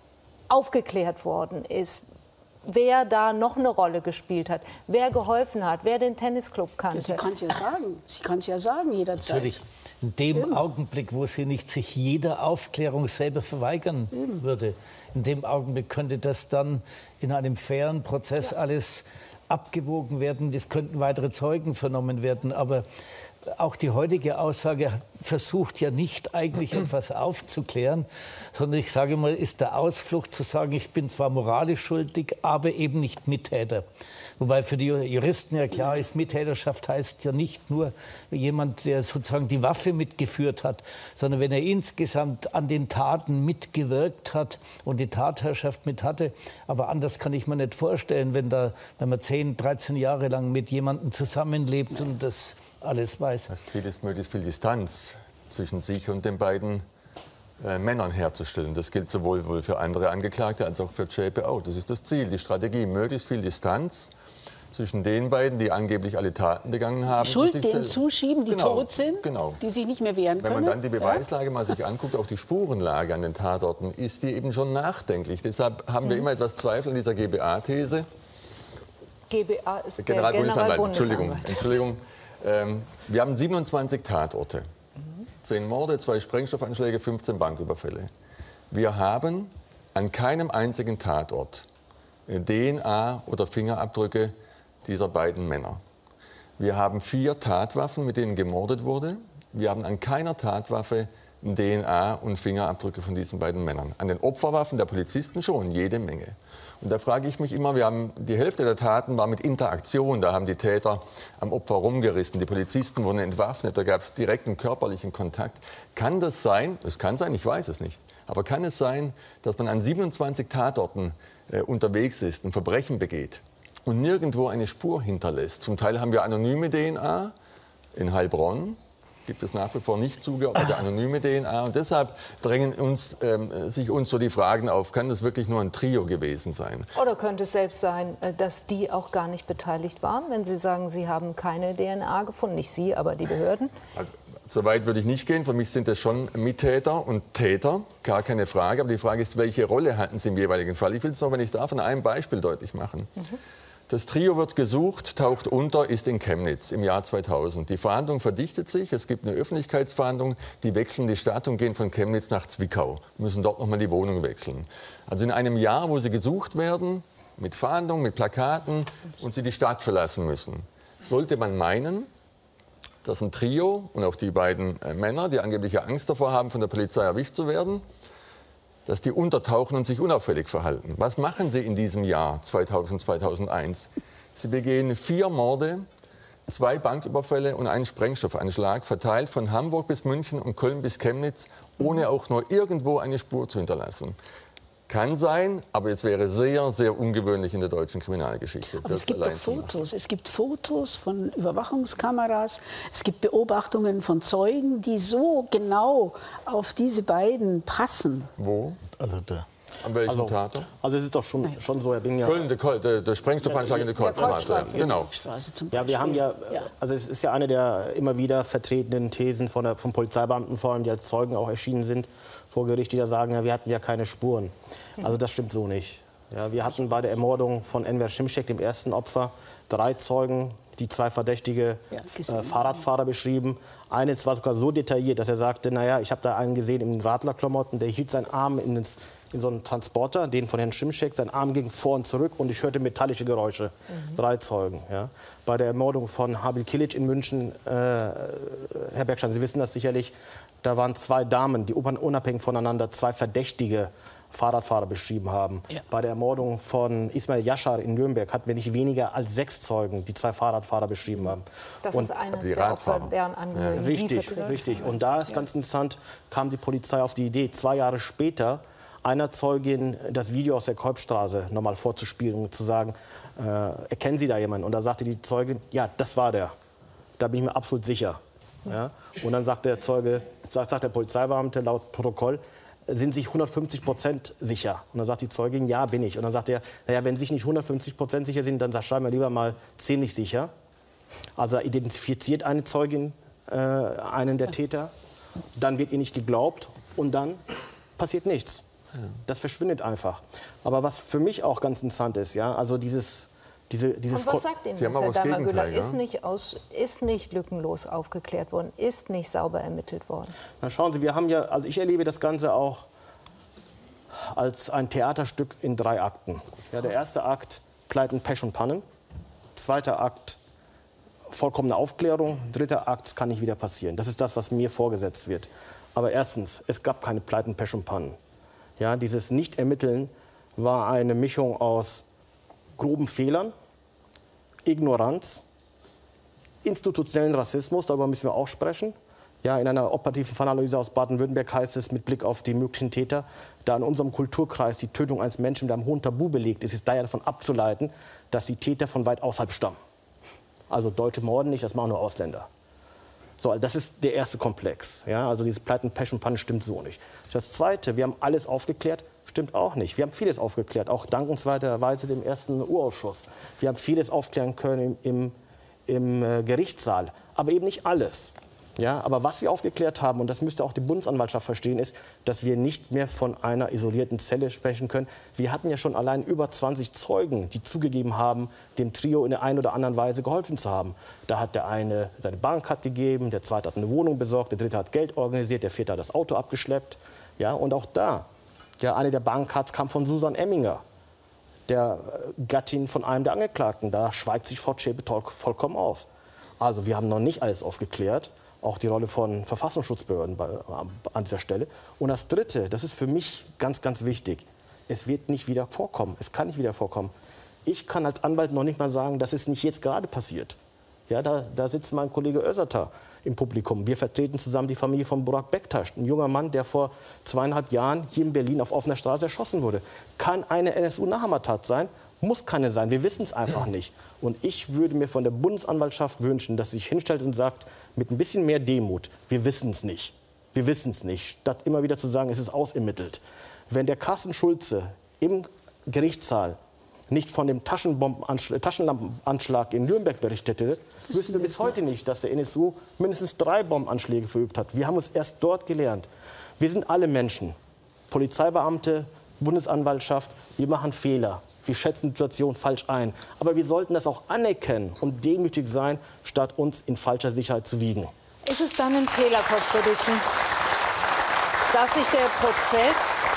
Speaker 2: aufgeklärt worden ist. Wer da noch eine Rolle gespielt hat, wer geholfen hat, wer den Tennisclub kannte.
Speaker 3: Ja, sie kann es ja sagen. Sie kann es ja sagen jederzeit.
Speaker 8: Natürlich. In dem Eben. Augenblick, wo sie nicht sich jeder Aufklärung selber verweigern Eben. würde, in dem Augenblick könnte das dann in einem fairen Prozess ja. alles abgewogen werden. Es könnten weitere Zeugen vernommen werden. Aber auch die heutige Aussage versucht ja nicht eigentlich etwas aufzuklären, sondern ich sage mal, ist der Ausflucht zu sagen, ich bin zwar moralisch schuldig, aber eben nicht Mittäter. Wobei für die Juristen ja klar ist, Mittäterschaft heißt ja nicht nur jemand, der sozusagen die Waffe mitgeführt hat, sondern wenn er insgesamt an den Taten mitgewirkt hat und die Tatherrschaft mit hatte. Aber anders kann ich mir nicht vorstellen, wenn, da, wenn man zehn, dreizehn Jahre lang mit jemandem zusammenlebt und das alles weiß.
Speaker 7: Das Ziel ist, möglichst viel Distanz zwischen sich und den beiden äh, Männern herzustellen. Das gilt sowohl wohl für andere Angeklagte als auch für Zschäpe auch. Das ist das Ziel, die Strategie, möglichst viel Distanz zwischen den beiden, die angeblich alle Taten begangen haben.
Speaker 3: Die Schuld denen zuschieben, die
Speaker 7: genau,
Speaker 3: tot sind,
Speaker 7: genau.
Speaker 3: die sich nicht mehr wehren können.
Speaker 7: Wenn man dann die Beweislage ja? mal sich anguckt, auch die Spurenlage an den Tatorten, ist die eben schon nachdenklich. Deshalb haben wir mhm. immer etwas Zweifel an dieser G b A-These.
Speaker 2: G b A ist der
Speaker 7: Generalbundesanwalt.
Speaker 2: Generalbundesanwalt.
Speaker 7: Entschuldigung, Entschuldigung. Ähm, wir haben siebenundzwanzig Tatorte. Mhm. Zehn Morde, zwei Sprengstoffanschläge, fünfzehn Banküberfälle. Wir haben an keinem einzigen Tatort D N A oder Fingerabdrücke dieser beiden Männer. Wir haben vier Tatwaffen, mit denen gemordet wurde. Wir haben an keiner Tatwaffe D N A und Fingerabdrücke von diesen beiden Männern. An den Opferwaffen der Polizisten schon, jede Menge. Und da frage ich mich immer, wir haben, die Hälfte der Taten war mit Interaktion. Da haben die Täter am Opfer rumgerissen, die Polizisten wurden entwaffnet, da gab es direkten körperlichen Kontakt. Kann das sein, das kann sein, ich weiß es nicht, aber kann es sein, dass man an siebenundzwanzig Tatorten äh, unterwegs ist, ein Verbrechen begeht und nirgendwo eine Spur hinterlässt? Zum Teil haben wir anonyme D N A in Heilbronn. Gibt es nach wie vor nicht zugeordnete anonyme D N A. Und deshalb drängen uns, ähm, sich uns so die Fragen auf, kann das wirklich nur ein Trio gewesen sein?
Speaker 2: Oder könnte es selbst sein, dass die auch gar nicht beteiligt waren, wenn Sie sagen, Sie haben keine D N A gefunden? Nicht Sie, aber die Behörden?
Speaker 7: Also, so weit würde ich nicht gehen. Für mich sind es schon Mittäter und Täter, gar keine Frage. Aber die Frage ist, welche Rolle hatten sie im jeweiligen Fall? Ich will es noch, wenn ich darf, an einem Beispiel deutlich machen. Mhm. Das Trio wird gesucht, taucht unter, ist in Chemnitz im Jahr zweitausend. Die Fahndung verdichtet sich, es gibt eine Öffentlichkeitsfahndung, die wechseln die Stadt und gehen von Chemnitz nach Zwickau, müssen dort nochmal die Wohnung wechseln. Also in einem Jahr, wo sie gesucht werden, mit Fahndung, mit Plakaten und sie die Stadt verlassen müssen, sollte man meinen, dass ein Trio und auch die beiden äh, Männer, die angebliche Angst davor haben, von der Polizei erwischt zu werden, dass die untertauchen und sich unauffällig verhalten. Was machen sie in diesem Jahr zweitausend, zweitausendeins? Sie begehen vier Morde, zwei Banküberfälle und einen Sprengstoffanschlag, verteilt von Hamburg bis München und Köln bis Chemnitz, ohne auch nur irgendwo eine Spur zu hinterlassen. Kann sein, aber es wäre sehr, sehr ungewöhnlich in der deutschen Kriminalgeschichte.
Speaker 3: Aber
Speaker 7: das
Speaker 3: es gibt
Speaker 7: allein
Speaker 3: doch Fotos. Es gibt Fotos von Überwachungskameras. Es gibt Beobachtungen von Zeugen, die so genau auf diese beiden passen.
Speaker 7: Wo?
Speaker 8: Also da.
Speaker 7: An welchem
Speaker 4: Also,
Speaker 7: Tatort?
Speaker 4: also es ist doch schon, schon so, Herr Bingia.
Speaker 7: Köln, der, Kol- der, der Sprengstoffanschlag in der Kolbstraße. Genau.
Speaker 4: Ja, wir haben ja, also es ist ja eine der immer wieder vertretenen Thesen von der, von Polizeibeamten vor allem, die als Zeugen auch erschienen sind vor Gericht, die da sagen, ja, wir hatten ja keine Spuren. Also das stimmt so nicht. Ja, wir hatten bei der Ermordung von Enver Şimşek, dem ersten Opfer, drei Zeugen, die zwei verdächtige äh, Fahrradfahrer beschrieben. Eines war sogar so detailliert, dass er sagte, naja, ich habe da einen gesehen in Radlerklamotten, der hielt seinen Arm in, ins, in so einen Transporter, den von Herrn Şimşek, sein Arm ging vor und zurück und ich hörte metallische Geräusche. Mhm. Drei Zeugen. Ja. Bei der Ermordung von Habil Kilic in München, äh, Herr Bergstein, Sie wissen das sicherlich, da waren zwei Damen, die unabhängig voneinander zwei verdächtige Fahrradfahrer beschrieben haben. Ja. Bei der Ermordung von Ismail Yashar in Nürnberg hatten wir nicht weniger als sechs Zeugen, die zwei Fahrradfahrer beschrieben haben.
Speaker 2: Das
Speaker 4: und
Speaker 2: ist eines der Opfer, deren Angehörigen
Speaker 4: Richtig,
Speaker 2: Sie
Speaker 4: richtig. Und da ist ganz interessant, kam die Polizei auf die Idee, zwei Jahre später einer Zeugin das Video aus der Kolbstraße nochmal vorzuspielen und zu sagen, äh, erkennen Sie da jemanden? Und da sagte die Zeugin, ja, das war der. Da bin ich mir absolut sicher. Ja? Und dann sagt der Zeuge, sagt, sagt der Polizeibeamte laut Protokoll, sind sich hundertfünfzig Prozent sicher? Und dann sagt die Zeugin, ja, bin ich. Und dann sagt er, naja, wenn Sie sich nicht hundertfünfzig Prozent sicher sind, dann schreiben wir lieber mal ziemlich sicher. Also identifiziert eine Zeugin äh, einen der Täter, dann wird ihr nicht geglaubt und dann passiert nichts. Das verschwindet einfach. Aber was für mich auch ganz interessant ist, ja, also dieses... Diese, dieses
Speaker 2: Und was sagt Ihnen das, Herr Daimler-Güller? Ist, nicht aus, ist nicht lückenlos aufgeklärt worden, ist nicht sauber ermittelt worden?
Speaker 4: Na schauen Sie, wir haben ja, also ich erlebe das Ganze auch als ein Theaterstück in drei Akten. Ja, der erste Akt, Pleiten, Pech und Pannen. Zweiter Akt, vollkommene Aufklärung. Dritter Akt, kann nicht wieder passieren. Das ist das, was mir vorgesetzt wird. Aber erstens, es gab keine Pleiten, Pech und Pannen. Ja, dieses Nicht-Ermitteln war eine Mischung aus groben Fehlern, Ignoranz, institutionellen Rassismus, darüber müssen wir auch sprechen. Ja, in einer operativen Fallanalyse aus Baden-Württemberg heißt es mit Blick auf die möglichen Täter, da in unserem Kulturkreis die Tötung eines Menschen mit einem hohen Tabu belegt ist, ist daher davon abzuleiten, dass die Täter von weit außerhalb stammen. Also Deutsche morden nicht, das machen nur Ausländer. So, das ist der erste Komplex. Ja, also diese Pleiten, Pech und Pannen stimmt so nicht. Das Zweite, wir haben alles aufgeklärt, stimmt auch nicht. Wir haben vieles aufgeklärt, auch dankenswerterweise dem ersten Urausschuss. Wir haben vieles aufklären können im, im, im äh, Gerichtssaal, aber eben nicht alles. Ja, aber was wir aufgeklärt haben, und das müsste auch die Bundesanwaltschaft verstehen, ist, dass wir nicht mehr von einer isolierten Zelle sprechen können. Wir hatten ja schon allein über zwanzig Zeugen, die zugegeben haben, dem Trio in der einen oder anderen Weise geholfen zu haben. Da hat der eine seine Bankkarte gegeben, der zweite hat eine Wohnung besorgt, der dritte hat Geld organisiert, der vierte hat das Auto abgeschleppt. Ja, und auch da, ja, eine der Bankcards kam von Susan Emminger, der Gattin von einem der Angeklagten. Da schweigt sich Frau Zschäpe vollkommen aus. Also wir haben noch nicht alles aufgeklärt. Auch die Rolle von Verfassungsschutzbehörden bei, an dieser Stelle. Und das Dritte, das ist für mich ganz, ganz wichtig. Es wird nicht wieder vorkommen. Es kann nicht wieder vorkommen. Ich kann als Anwalt noch nicht mal sagen, dass es nicht jetzt gerade passiert. Ja, da, da sitzt mein Kollege Özerter im Publikum. Wir vertreten zusammen die Familie von Burak Bektaş, ein junger Mann, der vor zweieinhalb Jahren hier in Berlin auf offener Straße erschossen wurde. Kann eine N S U-Nachahmertat sein, muss keine sein. Wir wissen es einfach nicht. Und ich würde mir von der Bundesanwaltschaft wünschen, dass sie sich hinstellt und sagt, mit ein bisschen mehr Demut, wir wissen es nicht. Wir wissen es nicht. Statt immer wieder zu sagen, es ist ausermittelt. Wenn der Carsten Schulze im Gerichtssaal nicht von dem Taschenlampenanschlag in Nürnberg berichtet hätte, wüssten wir bis heute nicht, dass der N S U mindestens drei Bombenanschläge verübt hat. Wir haben es erst dort gelernt. Wir sind alle Menschen. Polizeibeamte, Bundesanwaltschaft, wir machen Fehler. wir schätzen die Situation falsch ein. Aber wir sollten das auch anerkennen und demütig sein, statt uns in falscher Sicherheit zu wiegen.
Speaker 2: Ist es dann ein Fehler, Frau Friedrichsen, dass sich der Prozess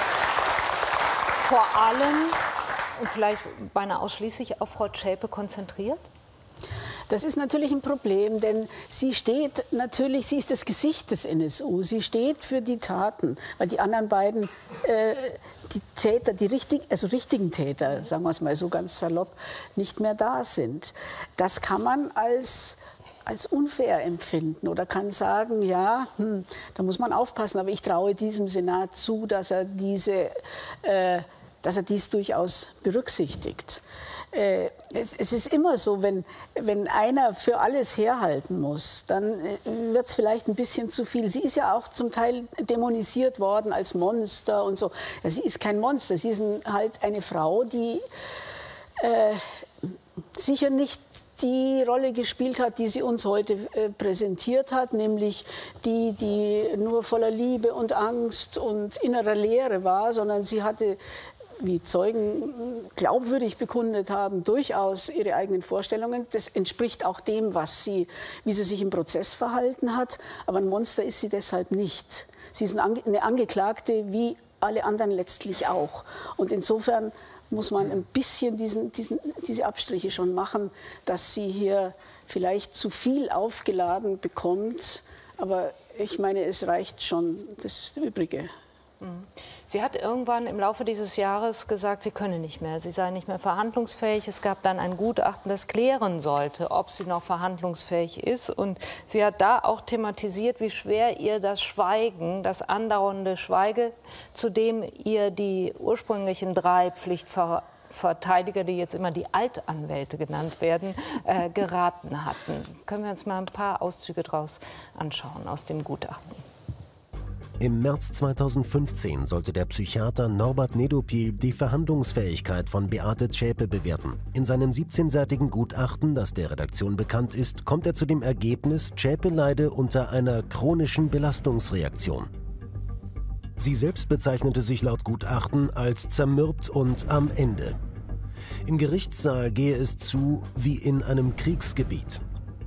Speaker 2: vor allem und vielleicht beinahe ausschließlich auf Frau Zschäpe konzentriert?
Speaker 3: Das ist natürlich ein Problem, denn sie steht natürlich, sie ist das Gesicht des N S U. Sie steht für die Taten, weil die anderen beiden, äh, die Täter, die richtig, also richtigen Täter, sagen wir es mal so ganz salopp, nicht mehr da sind. Das kann man als als unfair empfinden oder kann sagen, ja, hm, da muss man aufpassen, aber ich traue diesem Senat zu, dass er diese, äh, dass er dies durchaus berücksichtigt. Äh, es, es ist immer so, wenn, wenn einer für alles herhalten muss, dann äh, wird es vielleicht ein bisschen zu viel. Sie ist ja auch zum Teil dämonisiert worden als Monster und so. Ja, sie ist kein Monster, sie ist ein, halt eine Frau, die äh, sicher nicht die Rolle gespielt hat, die sie uns heute äh, präsentiert hat, nämlich die, die nur voller Liebe und Angst und innerer Leere war, sondern sie hatte, wie Zeugen glaubwürdig bekundet haben, durchaus ihre eigenen Vorstellungen. Das entspricht auch dem, was sie, wie sie sich im Prozess verhalten hat. Aber ein Monster ist sie deshalb nicht. Sie ist eine Angeklagte, wie alle anderen letztlich auch. Und insofern muss man ein bisschen diesen, diesen, diese Abstriche schon machen, dass sie hier vielleicht zu viel aufgeladen bekommt. Aber ich meine, es reicht schon das Übrige.
Speaker 2: Sie hat irgendwann im Laufe dieses Jahres gesagt, sie könne nicht mehr, sie sei nicht mehr verhandlungsfähig. Es gab dann ein Gutachten, das klären sollte, ob sie noch verhandlungsfähig ist. Und sie hat da auch thematisiert, wie schwer ihr das Schweigen, das andauernde Schweigen, zu dem ihr die ursprünglichen drei Pflichtverteidiger, die jetzt immer die Altanwälte genannt werden, äh, geraten hatten. Können wir uns mal ein paar Auszüge daraus anschauen aus dem Gutachten.
Speaker 1: Im März zweitausendfünfzehn sollte der Psychiater Norbert Nedopil die Verhandlungsfähigkeit von Beate Zschäpe bewerten. In seinem siebzehnseitigen Gutachten, das der Redaktion bekannt ist, kommt er zu dem Ergebnis, Zschäpe leide unter einer chronischen Belastungsreaktion. Sie selbst bezeichnete sich laut Gutachten als zermürbt und am Ende. Im Gerichtssaal gehe es zu wie in einem Kriegsgebiet.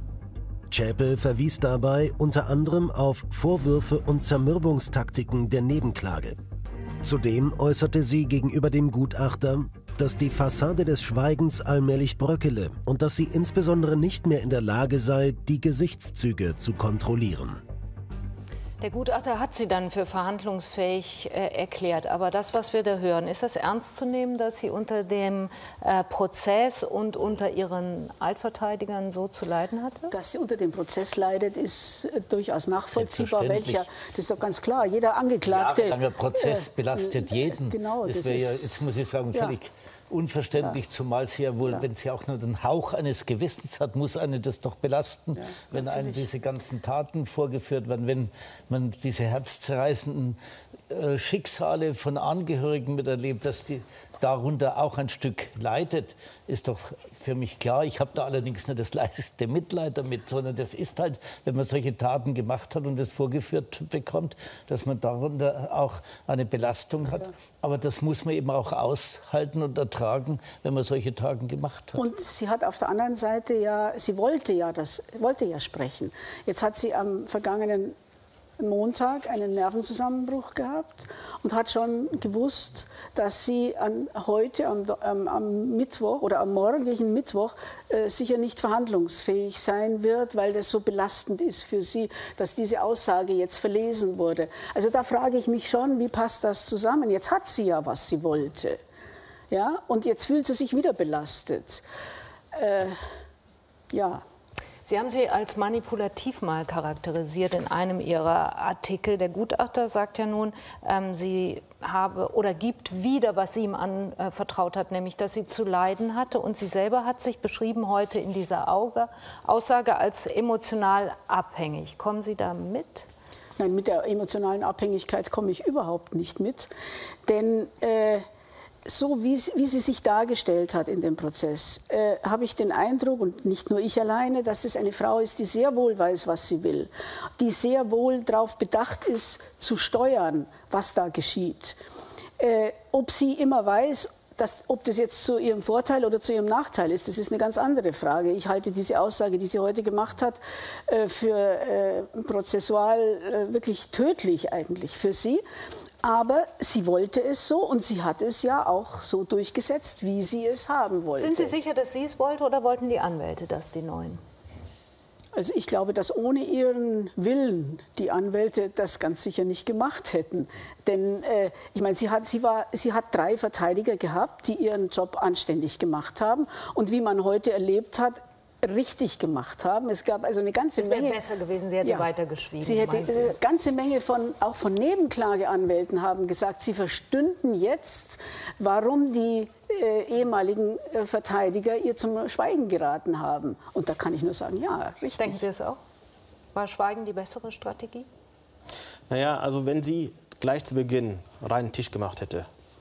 Speaker 1: Zschäpe verwies dabei unter anderem auf Vorwürfe und Zermürbungstaktiken der Nebenklage. Zudem äußerte sie gegenüber dem Gutachter, dass die Fassade des Schweigens allmählich bröckele und dass sie insbesondere nicht mehr in der Lage sei, die Gesichtszüge zu kontrollieren.
Speaker 2: Der Gutachter hat sie dann für verhandlungsfähig äh, erklärt. Aber das, was wir da hören, ist das ernst zu nehmen, dass sie unter dem äh, Prozess und unter ihren Altverteidigern so zu leiden hatte?
Speaker 3: Dass sie unter dem Prozess leidet, ist äh, durchaus nachvollziehbar. Welcher, das ist doch ganz klar. Jeder Angeklagte.
Speaker 8: Jahrelanger Prozess äh, belastet jeden.
Speaker 3: Genau,
Speaker 8: das
Speaker 3: das
Speaker 8: wäre ja,
Speaker 3: ist,
Speaker 8: jetzt muss ich sagen, völlig ja. unverständlich, ja. zumal sie ja wohl, ja. wenn sie auch nur den Hauch eines Gewissens hat, muss eine das doch belasten, ja, wenn einem diese ganzen Taten vorgeführt werden, wenn man diese herzzerreißenden äh, Schicksale von Angehörigen miterlebt, dass die darunter auch ein Stück leidet, ist doch für mich klar. Ich habe da allerdings nicht das leiseste Mitleid damit, sondern das ist halt, wenn man solche Taten gemacht hat und das vorgeführt bekommt, dass man darunter auch eine Belastung hat. Aber das muss man eben auch aushalten und ertragen, wenn man solche Taten gemacht hat.
Speaker 3: Und sie hat auf der anderen Seite ja, sie wollte ja, das, wollte ja sprechen. Jetzt hat sie am vergangenen Montag einen Nervenzusammenbruch gehabt und hat schon gewusst, dass sie an heute, am, am, am Mittwoch oder am morgigen Mittwoch äh, sicher nicht verhandlungsfähig sein wird, weil das so belastend ist für sie, dass diese Aussage jetzt verlesen wurde. Also da frage ich mich schon, wie passt das zusammen? Jetzt hat sie ja, was sie wollte. Ja? Und jetzt fühlt sie sich wieder belastet. Äh, ja.
Speaker 2: Sie haben sie als manipulativ mal charakterisiert in einem Ihrer Artikel. Der Gutachter sagt ja nun, ähm, sie habe oder gibt wieder, was sie ihm anvertraut hat, nämlich, dass sie zu leiden hatte. Und sie selber hat sich beschrieben heute in dieser Auge, Aussage als emotional abhängig. Kommen Sie da mit?
Speaker 3: Nein, mit der emotionalen Abhängigkeit komme ich überhaupt nicht mit. Denn äh, so wie, wie sie sich dargestellt hat in dem Prozess, äh, habe ich den Eindruck, und nicht nur ich alleine, dass das eine Frau ist, die sehr wohl weiß, was sie will, die sehr wohl darauf bedacht ist, zu steuern, was da geschieht. Äh, ob sie immer weiß, das, ob das jetzt zu Ihrem Vorteil oder zu Ihrem Nachteil ist, das ist eine ganz andere Frage. Ich halte diese Aussage, die sie heute gemacht hat, für äh, prozessual äh, wirklich tödlich eigentlich für sie. Aber sie wollte es so und sie hat es ja auch so durchgesetzt, wie sie es haben wollte.
Speaker 2: Sind Sie sicher, dass sie es wollte oder wollten die Anwälte das, die Neuen?
Speaker 3: Also ich glaube, dass ohne ihren Willen die Anwälte das ganz sicher nicht gemacht hätten. Denn äh, ich meine, sie hat, sie, war, sie hat drei Verteidiger gehabt, die ihren Job anständig gemacht haben. Und wie man heute erlebt hat, richtig gemacht haben. Es gab also eine ganze
Speaker 2: es wäre
Speaker 3: Menge.
Speaker 2: besser gewesen, sie hätte ja, weiter geschwiegen.
Speaker 3: Sie hätte eine ganze Menge von, auch von Nebenklageanwälten haben gesagt, sie verstünden jetzt, warum die äh, ehemaligen äh, Verteidiger ihr zum Schweigen geraten haben. Und da kann ich nur sagen, ja, richtig.
Speaker 2: Denken Sie es auch? War Schweigen die bessere Strategie?
Speaker 4: Naja, also wenn sie gleich zu Beginn reinen Tisch gemacht hätte,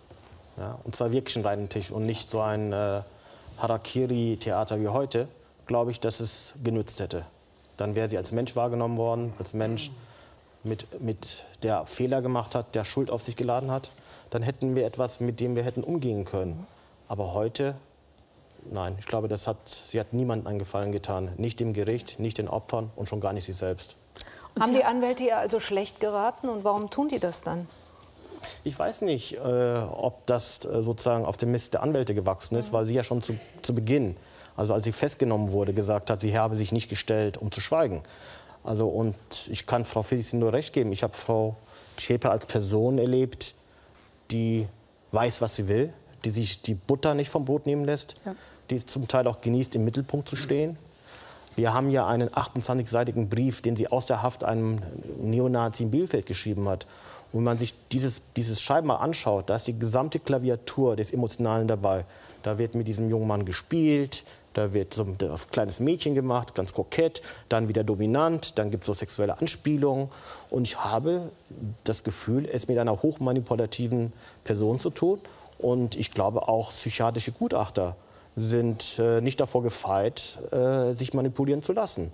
Speaker 4: ja, und zwar wirklich einen reinen Tisch und nicht so ein äh, Harakiri-Theater wie heute, glaube ich, dass es genützt hätte. Dann wäre sie als Mensch wahrgenommen worden, als Mensch, mit, mit der Fehler gemacht hat, der Schuld auf sich geladen hat. Dann hätten wir etwas, mit dem wir hätten umgehen können. Aber heute, nein, ich glaube, das hat, sie hat niemandem einen Gefallen getan. Nicht dem Gericht, nicht den Opfern und schon gar nicht sie selbst.
Speaker 2: Und Haben die Anwälte ihr also schlecht geraten und warum tun die das dann?
Speaker 4: Ich weiß nicht, äh, ob das äh, sozusagen auf dem Mist der Anwälte gewachsen ist, weil sie ja schon zu, zu Beginn, also als sie festgenommen wurde, gesagt hat, sie habe sich nicht gestellt, um zu schweigen. Also, und ich kann Frau Felicien nur recht geben. Ich habe Frau Zschäpe als Person erlebt, die weiß, was sie will, die sich die Butter nicht vom Brot nehmen lässt, ja. die es zum Teil auch genießt, im Mittelpunkt zu stehen. Wir haben ja einen achtundzwanzigseitigen Brief, den sie aus der Haft einem Neonazi in Bielefeld geschrieben hat. Und wenn man sich dieses, dieses Schreiben mal anschaut, da ist die gesamte Klaviatur des Emotionalen dabei. Da wird mit diesem jungen Mann gespielt, da wird so ein kleines Mädchen gemacht, ganz kokett, dann wieder dominant, dann gibt es so sexuelle Anspielungen. Und ich habe das Gefühl, es mit einer hochmanipulativen Person zu tun. Und ich glaube, auch psychiatrische Gutachter sind äh, nicht davor gefeit, äh, sich manipulieren zu lassen.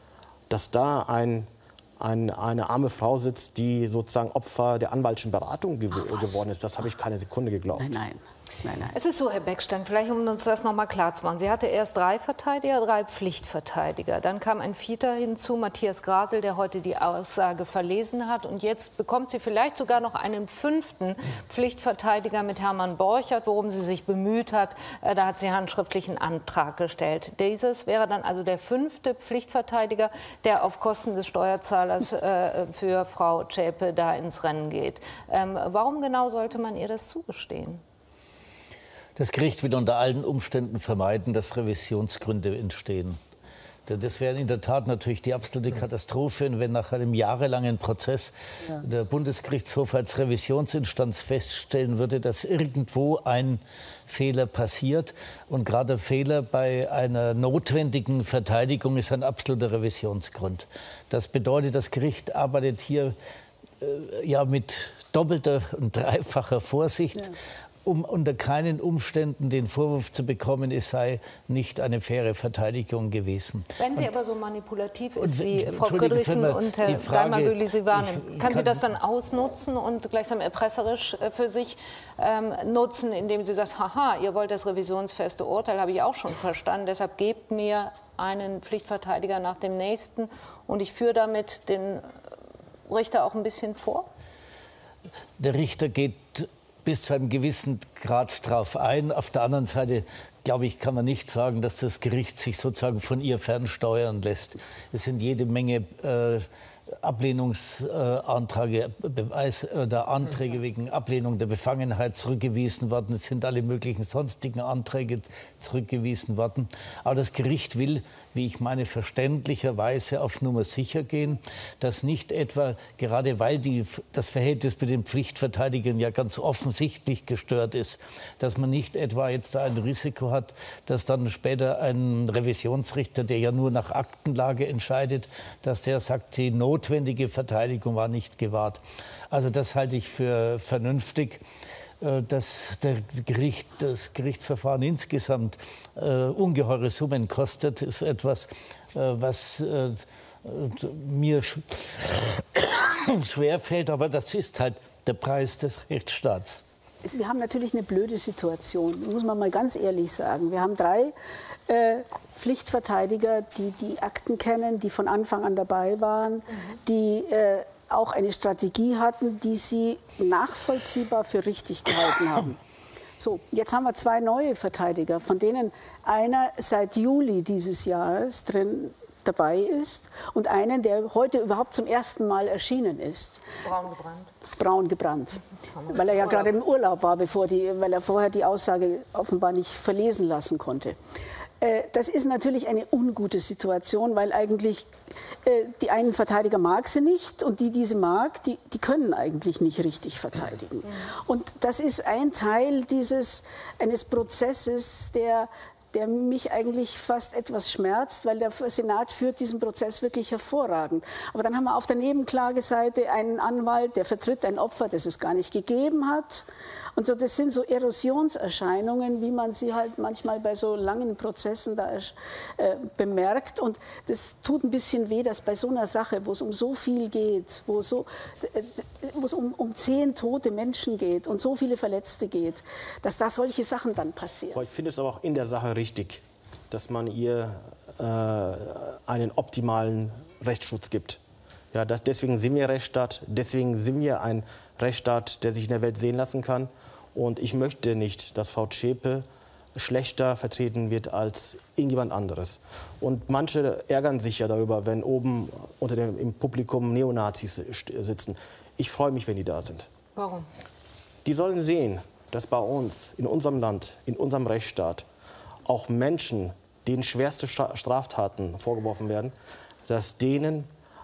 Speaker 4: Dass da ein, ein, eine arme Frau sitzt, die sozusagen Opfer der anwaltlichen Beratung gew Ach, geworden ist, das habe ich keine Sekunde geglaubt.
Speaker 3: Nein, nein. Nein, nein.
Speaker 2: Es ist so, Herr Beckstein, vielleicht um uns das noch mal klar zu machen. Sie hatte erst drei Verteidiger, drei Pflichtverteidiger. Dann kam ein vierter hinzu, Matthias Grasel, der heute die Aussage verlesen hat. Und jetzt bekommt sie vielleicht sogar noch einen fünften Pflichtverteidiger mit Hermann Borchert, worum sie sich bemüht hat. Da hat sie handschriftlichen Antrag gestellt. Dieses wäre dann also der fünfte Pflichtverteidiger, der auf Kosten des Steuerzahlers äh, für Frau Zschäpe da ins Rennen geht. Ähm, warum genau sollte man ihr das zugestehen?
Speaker 8: Das Gericht will unter allen Umständen vermeiden, dass Revisionsgründe entstehen. Das wäre in der Tat natürlich die absolute Katastrophe, wenn nach einem jahrelangen Prozess ja. der Bundesgerichtshof als Revisionsinstanz feststellen würde, dass irgendwo ein Fehler passiert. Und gerade Fehler bei einer notwendigen Verteidigung ist ein absoluter Revisionsgrund. Das bedeutet, das Gericht arbeitet hier äh, ja, mit doppelter und dreifacher Vorsicht. Ja. Um unter keinen Umständen den Vorwurf zu bekommen, es sei nicht eine faire Verteidigung gewesen.
Speaker 2: Wenn sie
Speaker 8: und,
Speaker 2: aber so manipulativ ist, wie Frau Friedrichsen und Herr Daimar-Güli sie wahrnehmen, kann sie das dann ausnutzen und gleichsam erpresserisch für sich ähm, nutzen, indem sie sagt, haha, ihr wollt das revisionsfeste Urteil, habe ich auch schon verstanden, deshalb gebt mir einen Pflichtverteidiger nach dem nächsten und ich führe damit den Richter auch ein bisschen vor?
Speaker 8: Der Richter geht bis zu einem gewissen Grad drauf ein. Auf der anderen Seite, glaube ich, kann man nicht sagen, dass das Gericht sich sozusagen von ihr fernsteuern lässt. Es sind jede Menge äh, Ablehnungsanträge, Beweis oder Anträge wegen Ablehnung der Befangenheit zurückgewiesen worden. Es sind alle möglichen sonstigen Anträge zurückgewiesen worden. Aber das Gericht will, wie ich meine, verständlicherweise auf Nummer sicher gehen, dass nicht etwa, gerade weil die, das Verhältnis mit den Pflichtverteidigern ja ganz offensichtlich gestört ist, dass man nicht etwa jetzt ein Risiko hat, dass dann später ein Revisionsrichter, der ja nur nach Aktenlage entscheidet, dass der sagt, die Not notwendige Verteidigung war nicht gewahrt. Also das halte ich für vernünftig. Dass der Gericht, das Gerichtsverfahren insgesamt äh, ungeheure Summen kostet, ist etwas, äh, was äh, mir sch schwerfällt. Aber das ist halt der Preis des Rechtsstaats.
Speaker 3: wir haben natürlich eine blöde Situation, muss man mal ganz ehrlich sagen. Wir haben drei äh, Pflichtverteidiger, die die Akten kennen, die von Anfang an dabei waren, mhm. die äh, auch eine Strategie hatten, die sie nachvollziehbar für richtig gehalten haben. So, jetzt haben wir zwei neue Verteidiger, von denen einer seit Juli dieses Jahres drin dabei ist und einen, der heute überhaupt zum ersten Mal erschienen ist.
Speaker 2: Braun gebrannt.
Speaker 3: Braun gebrannt, weil er ja gerade im Urlaub war, bevor die, weil er vorher die Aussage offenbar nicht verlesen lassen konnte. Das ist natürlich eine ungute Situation, weil eigentlich äh, die einen Verteidiger mag sie nicht und die, die sie mag, die, die können eigentlich nicht richtig verteidigen. Mhm. Und das ist ein Teil dieses, eines Prozesses, der, der mich eigentlich fast etwas schmerzt, weil der Senat führt diesen Prozess wirklich hervorragend. Aber dann haben wir auf der Nebenklageseite einen Anwalt, der vertritt ein Opfer, das es gar nicht gegeben hat. Und so, das sind so Erosionserscheinungen, wie man sie halt manchmal bei so langen Prozessen da äh, bemerkt. Und das tut ein bisschen weh, dass bei so einer Sache, wo es um so viel geht, wo, so, äh, wo es um, um zehn tote Menschen geht und so viele Verletzte geht, dass da solche Sachen dann passieren.
Speaker 4: Ich finde es aber auch in der Sache richtig, dass man ihr äh, einen optimalen Rechtsschutz gibt. Ja, das, deswegen sind wir Rechtsstaat, deswegen sind wir ein Rechtsstaat, der sich in der Welt sehen lassen kann. Und ich möchte nicht, dass Frau Zschäpe schlechter vertreten wird als irgendjemand anderes. Und manche ärgern sich ja darüber, wenn oben unter dem, im Publikum Neonazis sitzen. Ich freue mich, wenn die da sind.
Speaker 2: Warum?
Speaker 4: Die sollen sehen, dass bei uns, in unserem Land, in unserem Rechtsstaat, auch Menschen, denen schwerste Straftaten vorgeworfen werden, dass denen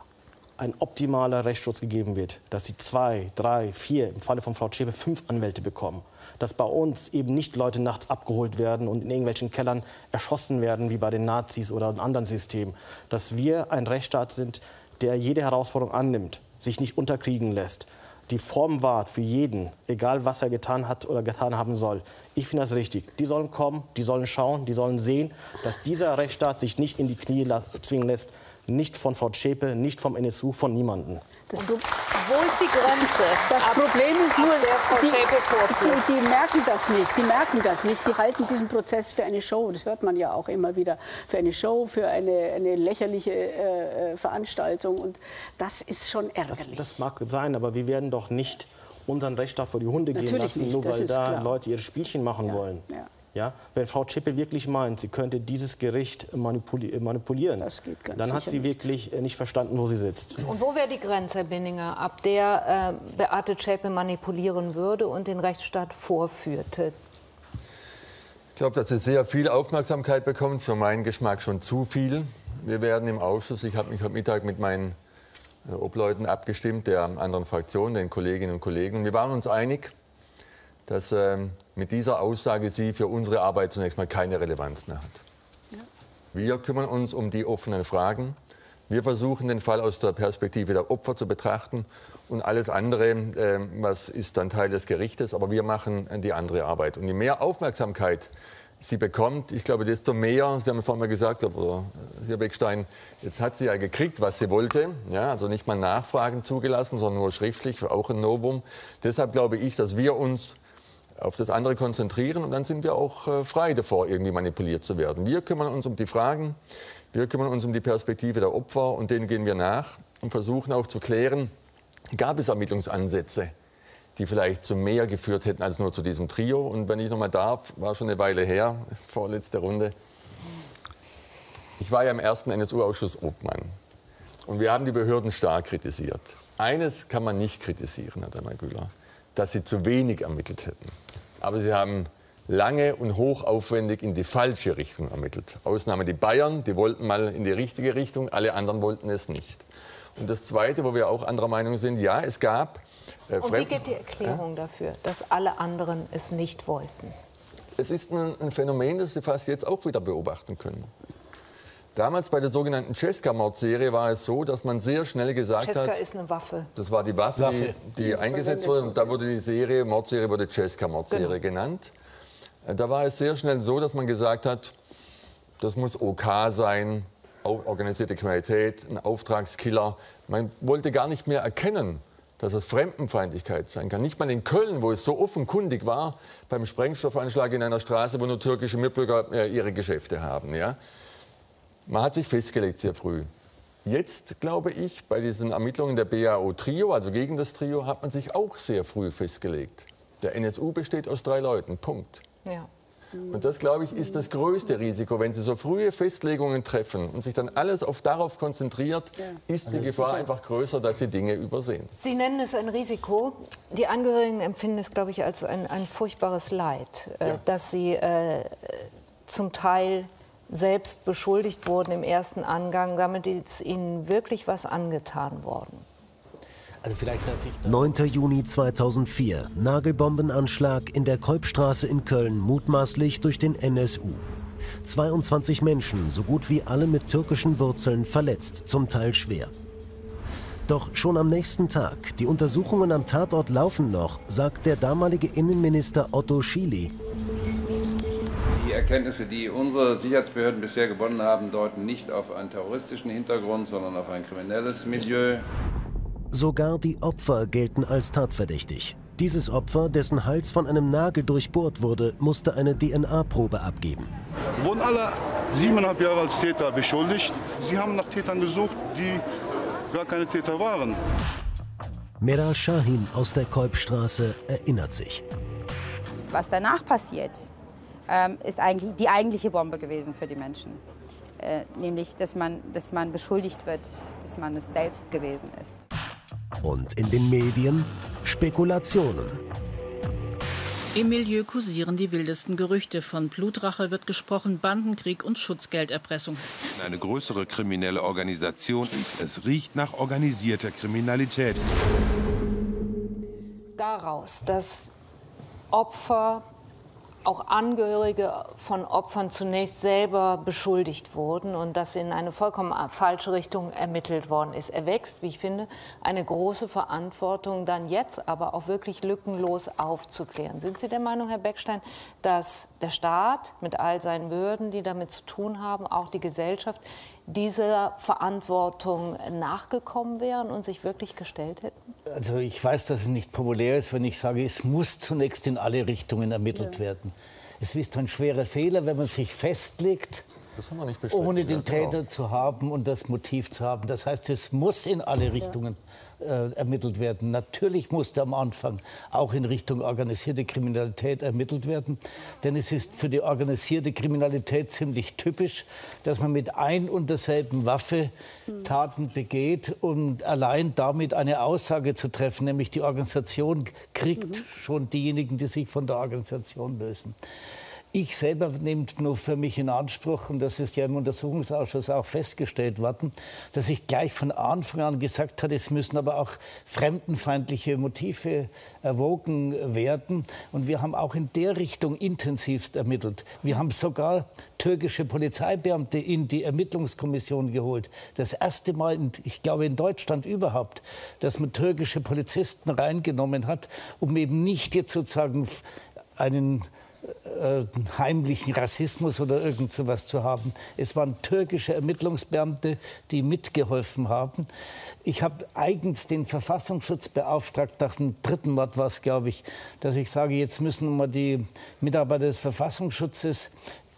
Speaker 4: ein optimaler Rechtsschutz gegeben wird, dass sie zwei, drei, vier, im Falle von Frau Zschäpe fünf Anwälte bekommen, dass bei uns eben nicht Leute nachts abgeholt werden und in irgendwelchen Kellern erschossen werden, wie bei den Nazis oder in anderen Systemen, dass wir ein Rechtsstaat sind, der jede Herausforderung annimmt, sich nicht unterkriegen lässt, die Form wahrt für jeden, egal was er getan hat oder getan haben soll. Ich finde das richtig. Die sollen kommen, die sollen schauen, die sollen sehen, dass dieser Rechtsstaat sich nicht in die Knie zwingen lässt, nicht von Frau Zschäpe, nicht vom N S U, von niemandem.
Speaker 2: Das Wo ist die Grenze?
Speaker 3: Das
Speaker 2: ab,
Speaker 3: Problem ist nur,
Speaker 2: der Frau
Speaker 3: die,
Speaker 2: Zschäpe vorführt.
Speaker 3: Die, die merken das nicht. Die merken das nicht. Die halten diesen Prozess für eine Show. Das hört man ja auch immer wieder. Für eine Show, für eine, eine lächerliche äh, Veranstaltung. Und das ist schon ärgerlich.
Speaker 4: Das, das mag sein, aber wir werden doch nicht unseren Rechtsstaat vor die Hunde
Speaker 3: Natürlich
Speaker 4: gehen lassen,
Speaker 3: nicht,
Speaker 4: nur weil da
Speaker 3: klar.
Speaker 4: Leute ihre Spielchen machen
Speaker 3: ja,
Speaker 4: wollen.
Speaker 3: Ja.
Speaker 4: Ja, wenn Frau Zschäpe wirklich meint, sie könnte dieses Gericht manipuli manipulieren,
Speaker 3: das geht ganz
Speaker 4: dann hat sie
Speaker 3: nicht.
Speaker 4: wirklich nicht verstanden, wo sie sitzt.
Speaker 2: Und wo wäre die Grenze, Herr Binninger, ab der äh, Beate Zschäpe manipulieren würde und den Rechtsstaat vorführte?
Speaker 7: Ich glaube, dass sie sehr viel Aufmerksamkeit bekommt, für meinen Geschmack schon zu viel. Wir werden im Ausschuss, ich habe mich heute Mittag mit meinen äh, Obleuten abgestimmt, der anderen Fraktionen, den Kolleginnen und Kollegen. Wir waren uns einig, dass äh, mit dieser Aussage sie für unsere Arbeit zunächst mal keine Relevanz mehr hat. Ja. Wir kümmern uns um die offenen Fragen. Wir versuchen, den Fall aus der Perspektive der Opfer zu betrachten. Und alles andere, äh, was ist dann Teil des Gerichtes, aber wir machen äh, die andere Arbeit. Und je mehr Aufmerksamkeit sie bekommt, ich glaube, desto mehr, Sie haben vorhin mal gesagt, oder Herr Beckstein, jetzt hat sie ja gekriegt, was sie wollte. Ja, also nicht mal Nachfragen zugelassen, sondern nur schriftlich, auch ein Novum. Deshalb glaube ich, dass wir uns auf das andere konzentrieren und dann sind wir auch äh, frei davor, irgendwie manipuliert zu werden. Wir kümmern uns um die Fragen, wir kümmern uns um die Perspektive der Opfer und denen gehen wir nach und versuchen auch zu klären, gab es Ermittlungsansätze, die vielleicht zu mehr geführt hätten als nur zu diesem Trio. Und wenn ich noch mal darf, war schon eine Weile her, vorletzte Runde. Ich war ja im ersten N S U-Ausschuss Obmann und wir haben die Behörden stark kritisiert. Eines kann man nicht kritisieren, Herr Dammer-Güler, dass sie zu wenig ermittelt hätten. Aber sie haben lange und hochaufwendig in die falsche Richtung ermittelt. Ausnahme die Bayern, die wollten mal in die richtige Richtung, alle anderen wollten es nicht. Und das Zweite, wo wir auch anderer Meinung sind, ja, es gab...
Speaker 2: Äh, und wie geht die Erklärung ja? dafür, dass alle anderen es nicht wollten?
Speaker 7: Es ist ein, ein Phänomen, das Sie fast jetzt auch wieder beobachten können. Damals bei der sogenannten Cesca-Mordserie war es so, dass man sehr schnell gesagt
Speaker 2: Cesca
Speaker 7: hat...
Speaker 2: Cesca ist eine Waffe.
Speaker 7: Das war die Waffe, Waffe. die, die eingesetzt wurde. Und da wurde die Serie, Mordserie wurde Cesca-Mordserie genau. genannt. Da war es sehr schnell so, dass man gesagt hat, das muss O K sein, organisierte Kriminalität, ein Auftragskiller. Man wollte gar nicht mehr erkennen, dass es Fremdenfeindlichkeit sein kann. Nicht mal in Köln, wo es so offenkundig war, beim Sprengstoffanschlag in einer Straße, wo nur türkische Mitbürger äh, ihre Geschäfte haben. Ja? Man hat sich festgelegt sehr früh. Jetzt, glaube ich, bei diesen Ermittlungen der B A O-Trio, also gegen das Trio, hat man sich auch sehr früh festgelegt. Der N S U besteht aus drei Leuten, Punkt.
Speaker 2: Ja.
Speaker 7: Und das, glaube ich, ist das größte Risiko. Wenn Sie so frühe Festlegungen treffen und sich dann alles auf darauf konzentriert, ist die Gefahr einfach größer, dass Sie Dinge übersehen.
Speaker 2: Sie nennen es ein Risiko. Die Angehörigen empfinden es, glaube ich, als ein, ein furchtbares Leid, äh, ja. dass sie äh, zum Teil selbst beschuldigt wurden im ersten Angang. Damit ist ihnen wirklich was angetan worden.
Speaker 1: Also vielleicht darf ich neunter Juni zweitausendvier, Nagelbombenanschlag in der Kolbstraße in Köln, mutmaßlich durch den N S U. zweiundzwanzig Menschen, so gut wie alle mit türkischen Wurzeln, verletzt, zum Teil schwer. Doch schon am nächsten Tag, die Untersuchungen am Tatort laufen noch, sagt der damalige Innenminister Otto Schily.
Speaker 9: Die Erkenntnisse, die unsere Sicherheitsbehörden bisher gewonnen haben, deuten nicht auf einen terroristischen Hintergrund, sondern auf ein kriminelles Milieu.
Speaker 1: Sogar die Opfer gelten als tatverdächtig. Dieses Opfer, dessen Hals von einem Nagel durchbohrt wurde, musste eine D N A-Probe abgeben.
Speaker 10: Sie wurden alle siebeneinhalb Jahre als Täter beschuldigt. Sie haben nach Tätern gesucht, die gar keine Täter waren.
Speaker 1: Meral Şahin aus der Kolbstraße erinnert sich.
Speaker 11: Was danach passiert, ähm, ist eigentlich die eigentliche Bombe gewesen für die Menschen. Äh, nämlich, dass man, dass man beschuldigt wird, dass man es selbst gewesen ist.
Speaker 1: Und in den Medien Spekulationen.
Speaker 12: Im Milieu kursieren die wildesten Gerüchte. Von Blutrache wird gesprochen, Bandenkrieg und Schutzgelderpressung.
Speaker 13: Eine größere kriminelle Organisation ist. Es riecht nach organisierter Kriminalität.
Speaker 2: Daraus, dass Opfer, auch Angehörige von Opfern zunächst selber beschuldigt wurden und dass in eine vollkommen falsche Richtung ermittelt worden ist. Erwächst, wie ich finde, eine große Verantwortung, dann jetzt aber auch wirklich lückenlos aufzuklären. Sind Sie der Meinung, Herr Beckstein, dass der Staat mit all seinen Behörden, die damit zu tun haben, auch die Gesellschaft, dieser Verantwortung nachgekommen wären und sich wirklich gestellt hätten?
Speaker 8: Also ich weiß, dass es nicht populär ist, wenn ich sage, es muss zunächst in alle Richtungen ermittelt ja. werden. Es ist ein schwerer Fehler, wenn man sich festlegt,
Speaker 7: das haben wir nicht
Speaker 8: ohne den
Speaker 7: ja,
Speaker 8: Täter
Speaker 7: genau.
Speaker 8: zu haben und das Motiv zu haben. Das heißt, es muss in alle Richtungen äh, ermittelt werden. Natürlich musste am Anfang auch in Richtung organisierte Kriminalität ermittelt werden. Denn es ist für die organisierte Kriminalität ziemlich typisch, dass man mit ein und derselben Waffe Taten begeht und allein damit eine Aussage zu treffen, nämlich die Organisation kriegt mhm. schon diejenigen, die sich von der Organisation lösen. Ich selber nehme nur für mich in Anspruch, und das ist ja im Untersuchungsausschuss auch festgestellt worden, dass ich gleich von Anfang an gesagt habe, es müssen aber auch fremdenfeindliche Motive erwogen werden. Und wir haben auch in der Richtung intensiv ermittelt. Wir haben sogar türkische Polizeibeamte in die Ermittlungskommission geholt. Das erste Mal, in, ich glaube in Deutschland überhaupt, dass man türkische Polizisten reingenommen hat, um eben nicht jetzt sozusagen einen Äh, heimlichen Rassismus oder irgend sowas zu haben. Es waren türkische Ermittlungsbeamte, die mitgeholfen haben. Ich habe eigens den Verfassungsschutz beauftragt, nach dem dritten Mord war es, glaube ich, dass ich sage, jetzt müssen wir die Mitarbeiter des Verfassungsschutzes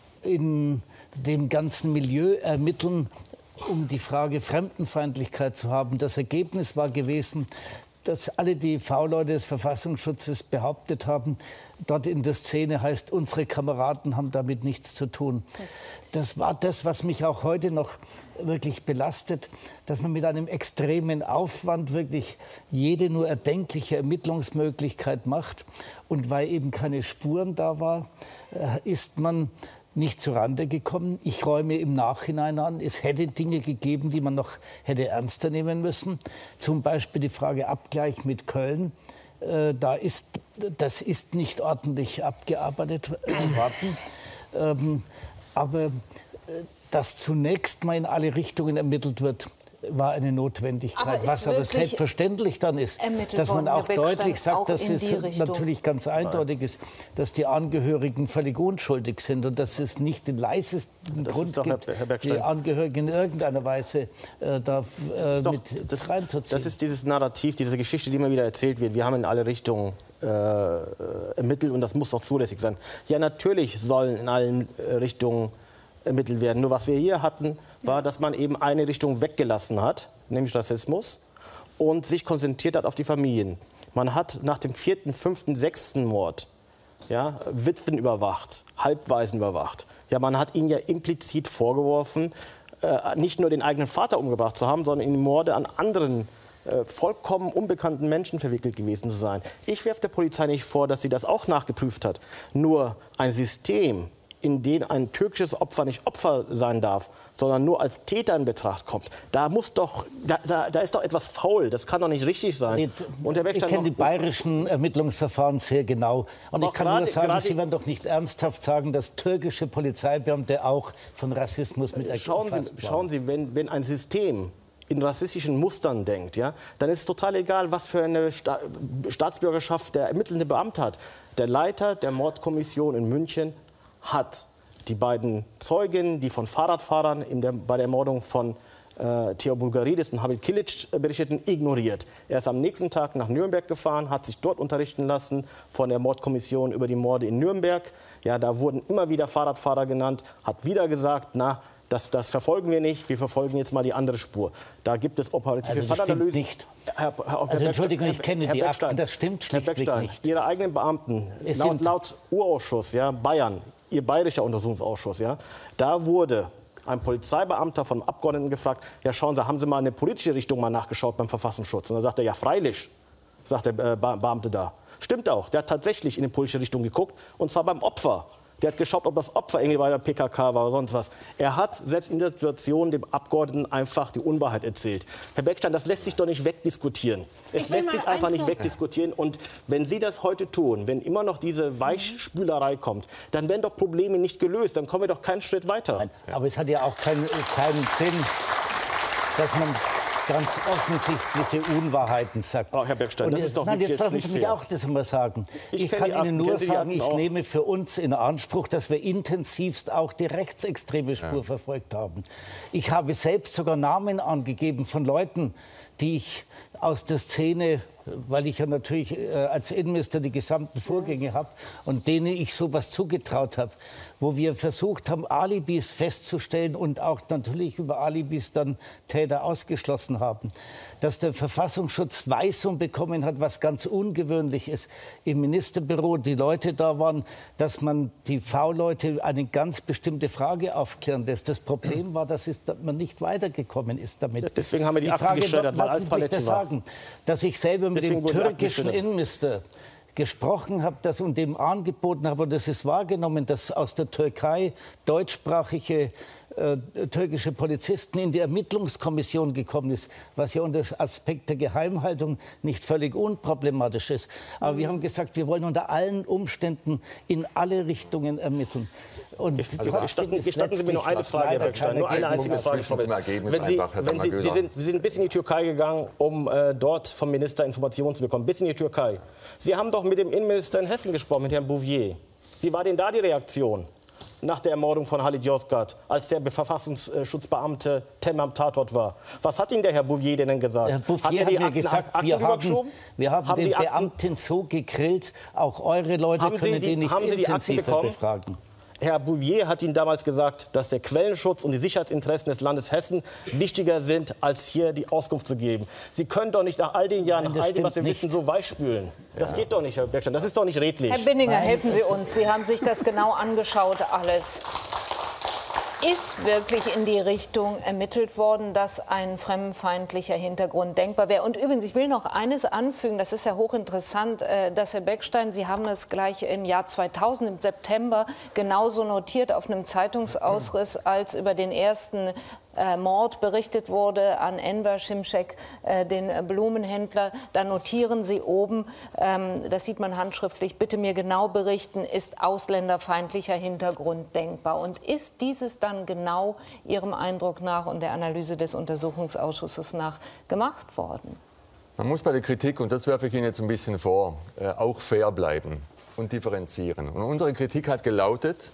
Speaker 8: in dem ganzen Milieu ermitteln, um die Frage Fremdenfeindlichkeit zu haben. Das Ergebnis war gewesen, dass alle die V-Leute des Verfassungsschutzes behauptet haben, dort in der Szene heißt, unsere Kameraden haben damit nichts zu tun. Das war das, was mich auch heute noch wirklich belastet, dass man mit einem extremen Aufwand wirklich jede nur erdenkliche Ermittlungsmöglichkeit macht. Und weil eben keine Spuren da waren, ist man nicht zurande gekommen. Ich räume im Nachhinein an, es hätte Dinge gegeben, die man noch hätte ernster nehmen müssen. Zum Beispiel die Frage Abgleich mit Köln. Äh, da ist, das ist nicht ordentlich abgearbeitet äh, worden. Ähm, aber äh, dass zunächst mal in alle Richtungen ermittelt wird, war eine Notwendigkeit. Was aber selbstverständlich dann ist, dass man auch deutlich sagt, dass es natürlich ganz eindeutig ist, dass die Angehörigen völlig unschuldig sind und dass es nicht den leisesten Grund gibt, die Angehörigen in irgendeiner Weise äh, da äh,
Speaker 4: doch,
Speaker 8: mit
Speaker 4: das,
Speaker 8: reinzuziehen.
Speaker 4: Das ist dieses Narrativ, diese Geschichte, die immer wieder erzählt wird. Wir haben in alle Richtungen äh, ermittelt und das muss doch zulässig sein. Ja, natürlich sollen in allen äh, Richtungen ermittelt werden. Nur was wir hier hatten, war, dass man eben eine Richtung weggelassen hat, nämlich Rassismus, und sich konzentriert hat auf die Familien. Man hat nach dem vierten, fünften, sechsten Mord ja, Witwen überwacht, Halbwaisen überwacht. Ja, man hat ihnen ja implizit vorgeworfen, äh, nicht nur den eigenen Vater umgebracht zu haben, sondern in Morde an anderen äh, vollkommen unbekannten Menschen verwickelt gewesen zu sein. Ich werfe der Polizei nicht vor, dass sie das auch nachgeprüft hat. Nur ein System, in dem ein türkisches Opfer nicht Opfer sein darf, sondern nur als Täter in Betracht kommt. Da muss doch, da, da, da ist doch etwas faul. Das kann doch nicht richtig sein.
Speaker 8: Und der ich kenne die bayerischen Ermittlungsverfahren sehr genau. Und ich kann grade, nur sagen, Sie werden doch nicht ernsthaft sagen, dass türkische Polizeibeamte auch von Rassismus mit
Speaker 4: schauen Sie, schauen Sie, wenn, wenn ein System in rassistischen Mustern denkt, ja, dann ist es total egal, was für eine Sta Staatsbürgerschaft der ermittelnde Beamte hat. Der Leiter der Mordkommission in München hat die beiden Zeugen, die von Fahrradfahrern in der, bei der Ermordung von äh, Theo Bulgaridis und Hamid Kilic berichteten, ignoriert. Er ist am nächsten Tag nach Nürnberg gefahren, hat sich dort unterrichten lassen von der Mordkommission über die Morde in Nürnberg. Ja, da wurden immer wieder Fahrradfahrer genannt, hat wieder gesagt, na, das, das verfolgen wir nicht, wir verfolgen jetzt mal die andere Spur. Da gibt es operative
Speaker 8: also
Speaker 4: Fallanalysen.
Speaker 8: Nicht. Herr, Herr, also Entschuldigung, ich kenne Herr die Akten, das stimmt schlichtweg nicht.
Speaker 4: Ihre eigenen Beamten, laut, laut Urausschuss, ja, Bayern, Ihr bayerischer Untersuchungsausschuss, ja, da wurde ein Polizeibeamter vom Abgeordneten gefragt, ja schauen Sie, haben Sie mal eine politische Richtung mal nachgeschaut beim Verfassungsschutz? Und dann sagt er, ja freilich, sagt der äh, Beamte da. Stimmt auch, der hat tatsächlich in eine politische Richtung geguckt, und zwar beim Opfer. Der hat geschaut, ob das Opfer irgendwie bei der P K K war oder sonst was. Er hat selbst in der Situation dem Abgeordneten einfach die Unwahrheit erzählt. Herr Beckstein, das lässt sich doch nicht wegdiskutieren. Es lässt sich einfach nicht wegdiskutieren. Und wenn Sie das heute tun, wenn immer noch diese Weichspülerei kommt, dann werden doch Probleme nicht gelöst. Dann kommen wir doch keinen Schritt weiter.
Speaker 8: Nein, aber es hat ja auch keinen, keinen Sinn, dass man ganz offensichtliche Unwahrheiten sagt.
Speaker 4: Oh, Herr Bergstein, das ist doch
Speaker 8: nein, jetzt
Speaker 4: jetzt
Speaker 8: lassen Sie mich fair. auch das mal sagen. Ich, ich kann Ihnen nur sagen, ich auch. nehme für uns in Anspruch, dass wir intensivst auch die rechtsextreme Spur ja. verfolgt haben. Ich habe selbst sogar Namen angegeben von Leuten, die ich aus der Szene, weil ich ja natürlich äh, als Innenminister die gesamten Vorgänge habe und denen ich sowas zugetraut habe, wo wir versucht haben, Alibis festzustellen und auch natürlich über Alibis dann Täter ausgeschlossen haben. Dass der Verfassungsschutz Weisung bekommen hat, was ganz ungewöhnlich ist, im Ministerbüro die Leute da waren, dass man die V-Leute eine ganz bestimmte Frage aufklären lässt. Das Problem war, dass, es, dass man nicht weitergekommen ist damit.
Speaker 4: Ja, deswegen haben wir die, die Frage, geschildert, weil als Palette war.
Speaker 8: Sagen, dass ich selber mit Deswegen dem türkischen Innenminister gesprochen habe, das und dem angeboten habe, und das ist wahrgenommen, dass aus der Türkei deutschsprachige äh, türkische Polizisten in die Ermittlungskommission gekommen ist, was ja unter Aspekt der Geheimhaltung nicht völlig unproblematisch ist. Aber wir haben gesagt, wir wollen unter allen Umständen in alle Richtungen ermitteln. Und
Speaker 4: also gestatten, gestatten Sie mir nur eine Frage, Herr Beckstein, nur eine einzige Frage. Wenn Sie, wenn Sie, Sie, sind, Sie sind bis in die Türkei gegangen, um äh, dort vom Minister Informationen zu bekommen, bis in die Türkei. Sie haben doch mit dem Innenminister in Hessen gesprochen, mit Herrn Bouvier. Wie war denn da die Reaktion nach der Ermordung von Halit Yozgat, als der Verfassungsschutzbeamte Tem am Tatort war? Was hat Ihnen der Herr Bouvier denn gesagt?
Speaker 8: Herr Bouvier hat, er die hat mir Akten, gesagt, Akten wir haben, wir haben, haben den Beamten so gegrillt, auch eure Leute haben können die, die nicht intensiver befragen.
Speaker 4: Herr Bouvier hat Ihnen damals gesagt, dass der Quellenschutz und die Sicherheitsinteressen des Landes Hessen wichtiger sind, als hier die Auskunft zu geben. Sie können doch nicht nach all den Jahren, Nein, nach all dem, was wir nicht. wissen, so weichspülen. Ja. Das geht doch nicht, Herr Beckstein. Das ist doch nicht redlich.
Speaker 2: Herr Binninger, Nein. helfen Sie uns. Sie haben sich das genau angeschaut, alles. Ist wirklich in die Richtung ermittelt worden, dass ein fremdenfeindlicher Hintergrund denkbar wäre? Und übrigens, ich will noch eines anfügen, das ist ja hochinteressant, dass Herr Beckstein, Sie haben es gleich im Jahr zweitausend, im September, genauso notiert auf einem Zeitungsausriss, als über den ersten Äh, Mord berichtet wurde an Enver Şimşek, äh, den Blumenhändler, da notieren Sie oben, ähm, das sieht man handschriftlich, bitte mir genau berichten, ist ausländerfeindlicher Hintergrund denkbar. Und ist dieses dann genau Ihrem Eindruck nach und der Analyse des Untersuchungsausschusses nach gemacht worden?
Speaker 7: Man muss bei der Kritik, und das werfe ich Ihnen jetzt ein bisschen vor, äh, auch fair bleiben und differenzieren. Und unsere Kritik hat gelautet,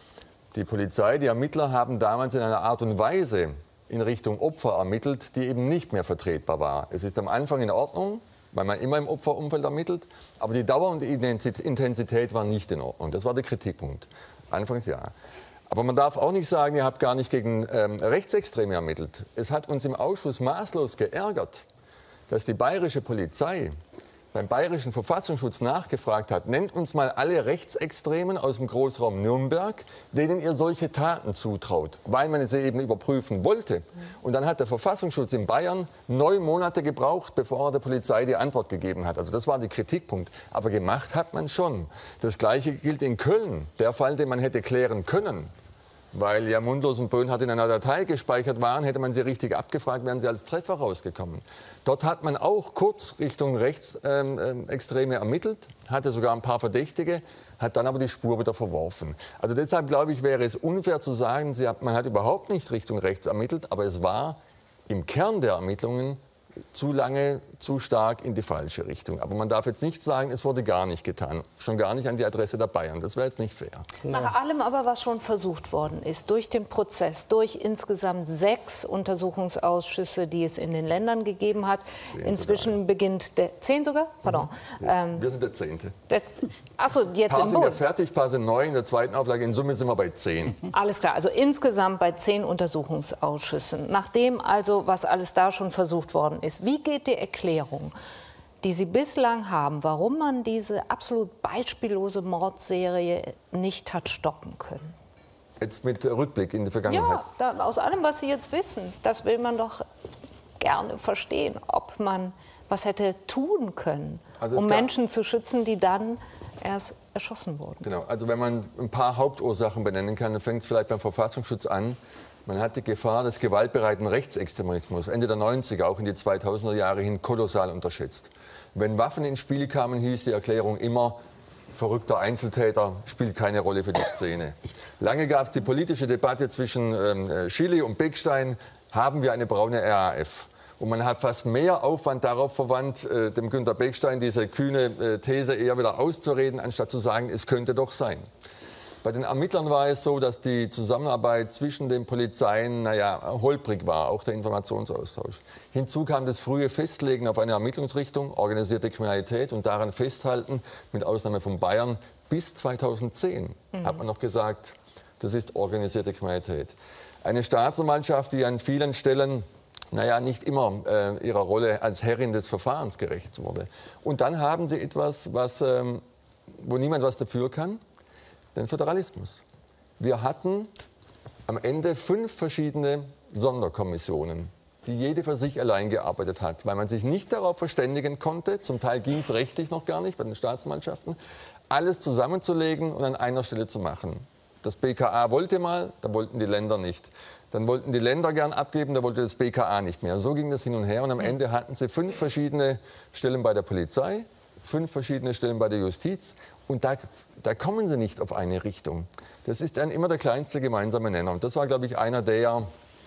Speaker 7: die Polizei, die Ermittler haben damals in einer Art und Weise in Richtung Opfer ermittelt, die eben nicht mehr vertretbar war. Es ist am Anfang in Ordnung, weil man immer im Opferumfeld ermittelt, aber die Dauer und die Intensität war nicht in Ordnung. Das war der Kritikpunkt. Anfangs ja. Aber man darf auch nicht sagen, ihr habt gar nicht gegen ähm, Rechtsextreme ermittelt. Es hat uns im Ausschuss maßlos geärgert, dass die bayerische Polizei beim Bayerischen Verfassungsschutz nachgefragt hat, nennt uns mal alle Rechtsextremen aus dem Großraum Nürnberg, denen ihr solche Taten zutraut, weil man sie eben überprüfen wollte. Und dann hat der Verfassungsschutz in Bayern neun Monate gebraucht, bevor er der Polizei die Antwort gegeben hat. Also das war der Kritikpunkt. Aber gemacht hat man schon. Das Gleiche gilt in Köln. Der Fall, den man hätte klären können, weil ja Mundlos und Böhnhardt in einer Datei gespeichert waren, hätte man sie richtig abgefragt, wären sie als Treffer rausgekommen. Dort hat man auch kurz Richtung Rechtsextreme ähm, ermittelt, hatte sogar ein paar Verdächtige, hat dann aber die Spur wieder verworfen. Also deshalb, glaube ich, wäre es unfair zu sagen, sie hat, man hat überhaupt nicht Richtung rechts ermittelt, aber es war im Kern der Ermittlungen zu lange, zu stark in die falsche Richtung. Aber man darf jetzt nicht sagen, es wurde gar nicht getan. Schon gar nicht an die Adresse der Bayern. Das wäre jetzt nicht fair.
Speaker 2: Nach allem aber, was schon versucht worden ist, durch den Prozess, durch insgesamt sechs Untersuchungsausschüsse, die es in den Ländern gegeben hat. Zehn Inzwischen sogar. beginnt der... Zehn sogar? Pardon.
Speaker 7: Mhm. Ähm, wir sind der Zehnte.
Speaker 2: Achso, jetzt
Speaker 7: Paar
Speaker 2: im
Speaker 7: sind ja fertig, paar sind neu. In der zweiten Auflage in Summe sind wir bei zehn.
Speaker 2: Alles klar, also insgesamt bei zehn Untersuchungsausschüssen. Nachdem also, was alles da schon versucht worden ist, wie geht die Erklärung, die Sie bislang haben, warum man diese absolut beispiellose Mordserie nicht hat stoppen können?
Speaker 7: Jetzt mit Rückblick in die Vergangenheit.
Speaker 2: Ja, da, aus allem, was Sie jetzt wissen, das will man doch gerne verstehen, ob man was hätte tun können, also um Menschen zu schützen, die dann erst erschossen wurden.
Speaker 7: Genau, also wenn man ein paar Hauptursachen benennen kann, dann fängt es vielleicht beim Verfassungsschutz an. Man hat die Gefahr des gewaltbereiten Rechtsextremismus Ende der neunziger, auch in die zweitausender Jahre hin, kolossal unterschätzt. Wenn Waffen ins Spiel kamen, hieß die Erklärung immer, verrückter Einzeltäter spielt keine Rolle für die Szene. Lange gab es die politische Debatte zwischen ähm, Schily und Bechstein, haben wir eine braune R A F? Und man hat fast mehr Aufwand darauf verwandt, äh, dem Günter Bechstein diese kühne äh, These eher wieder auszureden, anstatt zu sagen, es könnte doch sein. Bei den Ermittlern war es so, dass die Zusammenarbeit zwischen den Polizeien, naja, holprig war, auch der Informationsaustausch. Hinzu kam das frühe Festlegen auf eine Ermittlungsrichtung, organisierte Kriminalität und daran festhalten, mit Ausnahme von Bayern, bis zweitausendzehn mhm. hat man noch gesagt, das ist organisierte Kriminalität. Eine Staatsanwaltschaft, die an vielen Stellen, naja, nicht immer äh, ihrer Rolle als Herrin des Verfahrens gerecht wurde. Und dann haben sie etwas, was, ähm, wo niemand was dafür kann. Den Föderalismus. Wir hatten am Ende fünf verschiedene Sonderkommissionen, die jede für sich allein gearbeitet hat, weil man sich nicht darauf verständigen konnte, zum Teil ging es rechtlich noch gar nicht bei den Staatsanwaltschaften, alles zusammenzulegen und an einer Stelle zu machen. Das B K A wollte mal, da wollten die Länder nicht. Dann wollten die Länder gern abgeben, da wollte das B K A nicht mehr. So ging das hin und her und am Ende hatten sie fünf verschiedene Stellen bei der Polizei, fünf verschiedene Stellen bei der Justiz. Und da, da kommen sie nicht auf eine Richtung. Das ist dann immer der kleinste gemeinsame Nenner. Und das war, glaube ich, einer der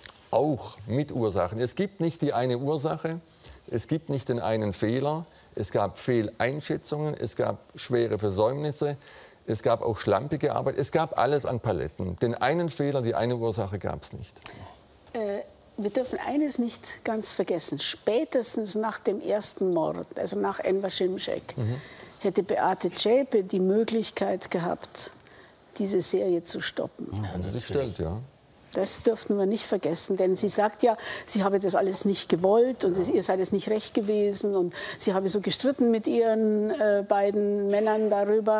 Speaker 7: auch Mitursachen. Es gibt nicht die eine Ursache, es gibt nicht den einen Fehler. Es gab Fehleinschätzungen, es gab schwere Versäumnisse, es gab auch schlampige Arbeit. Es gab alles an Paletten. Den einen Fehler, die eine Ursache gab es nicht.
Speaker 3: Äh, wir dürfen eines nicht ganz vergessen. Spätestens nach dem ersten Mord, also nach Enver Şimşek, mhm. hätte Beate Zschäpe die Möglichkeit gehabt, diese Serie zu stoppen.
Speaker 7: Ja, das ist stellt, ja.
Speaker 3: Das dürften wir nicht vergessen, denn sie sagt ja, sie habe das alles nicht gewollt und es, ihr sei das nicht recht gewesen und sie habe so gestritten mit ihren äh, beiden Männern darüber.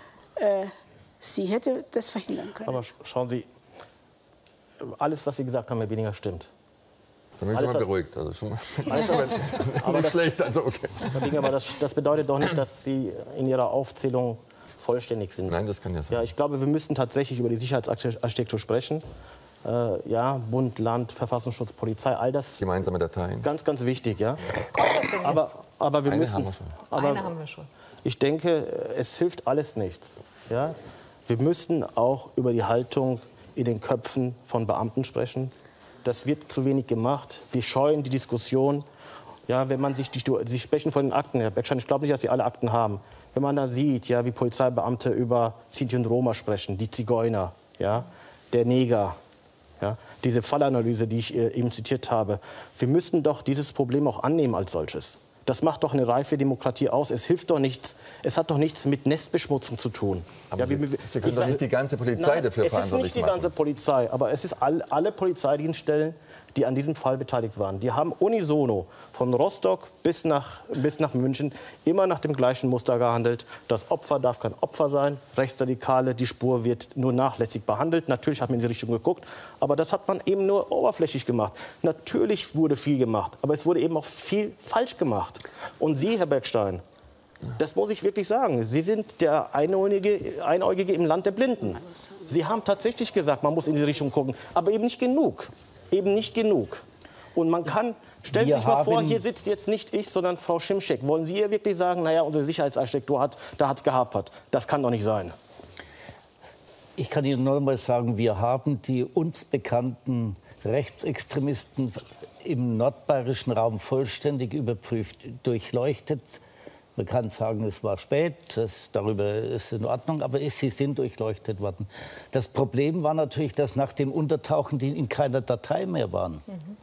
Speaker 3: Äh, sie hätte das verhindern können.
Speaker 4: Aber schauen Sie, alles, was Sie gesagt haben, Herr Bieninger, stimmt.
Speaker 7: Da bin ich schon mal beruhigt. Also schon mal aber nicht das, schlecht, also okay.
Speaker 4: Herr Bieninger, aber das, das bedeutet doch nicht, dass Sie in Ihrer Aufzählung vollständig sind.
Speaker 7: Nein, das kann ja sein.
Speaker 4: Ja, ich glaube, wir müssen tatsächlich über die Sicherheitsarchitektur sprechen. Äh, ja, Bund, Land, Verfassungsschutz, Polizei, all das.
Speaker 7: Gemeinsame Dateien.
Speaker 4: Ganz, ganz wichtig, ja. Aber, aber wir
Speaker 7: Eine
Speaker 4: müssen.
Speaker 7: haben wir schon.
Speaker 4: Aber
Speaker 2: Eine haben wir schon.
Speaker 4: Ich denke, es hilft alles nichts. Ja? Wir müssen auch über die Haltung in den Köpfen von Beamten sprechen. Das wird zu wenig gemacht. Wir scheuen die Diskussion. Ja, wenn man sich die, Sie sprechen von den Akten, Herr Beckstein, ich glaube nicht, dass Sie alle Akten haben. Wenn man da sieht, ja, wie Polizeibeamte über Sinti und Roma sprechen, die Zigeuner, ja, der Neger, ja, diese Fallanalyse, die ich eben zitiert habe. Wir müssen doch dieses Problem auch annehmen als solches. Das macht doch eine reife Demokratie aus. Es hilft doch nichts. Es hat doch nichts mit Nestbeschmutzung zu tun.
Speaker 7: Aber
Speaker 4: ja,
Speaker 7: Sie,
Speaker 4: wir,
Speaker 7: Sie können doch nicht die ganze Polizei
Speaker 4: nein,
Speaker 7: dafür verantwortlich machen.
Speaker 4: Es ist nicht die ganze Polizei, aber es ist all, alle Polizeidienststellen, die an diesem Fall beteiligt waren. Die haben unisono von Rostock bis nach, bis nach München immer nach dem gleichen Muster gehandelt. Das Opfer darf kein Opfer sein. Rechtsradikale, die Spur wird nur nachlässig behandelt. Natürlich hat man in die Richtung geguckt, aber das hat man eben nur oberflächlich gemacht. Natürlich wurde viel gemacht, aber es wurde eben auch viel falsch gemacht. Und Sie, Herr Beckstein, das muss ich wirklich sagen. Sie sind der Einäugige, Einäugige im Land der Blinden. Sie haben tatsächlich gesagt, man muss in die Richtung gucken, aber eben nicht genug. Eben nicht genug. Und man kann, stellen Sie sich mal vor, hier sitzt jetzt nicht ich, sondern Frau Schimschek. Wollen Sie ihr wirklich sagen, naja, unsere Sicherheitsarchitektur hat, da hat es gehapert. Das kann doch nicht sein.
Speaker 8: Ich kann Ihnen nur mal sagen, wir haben die uns bekannten Rechtsextremisten im nordbayerischen Raum vollständig überprüft, durchleuchtet. Man kann sagen, es war spät, das, darüber ist in Ordnung, aber es, sie sind durchleuchtet worden. Das Problem war natürlich, dass nach dem Untertauchen die in keiner Datei mehr waren. Mhm.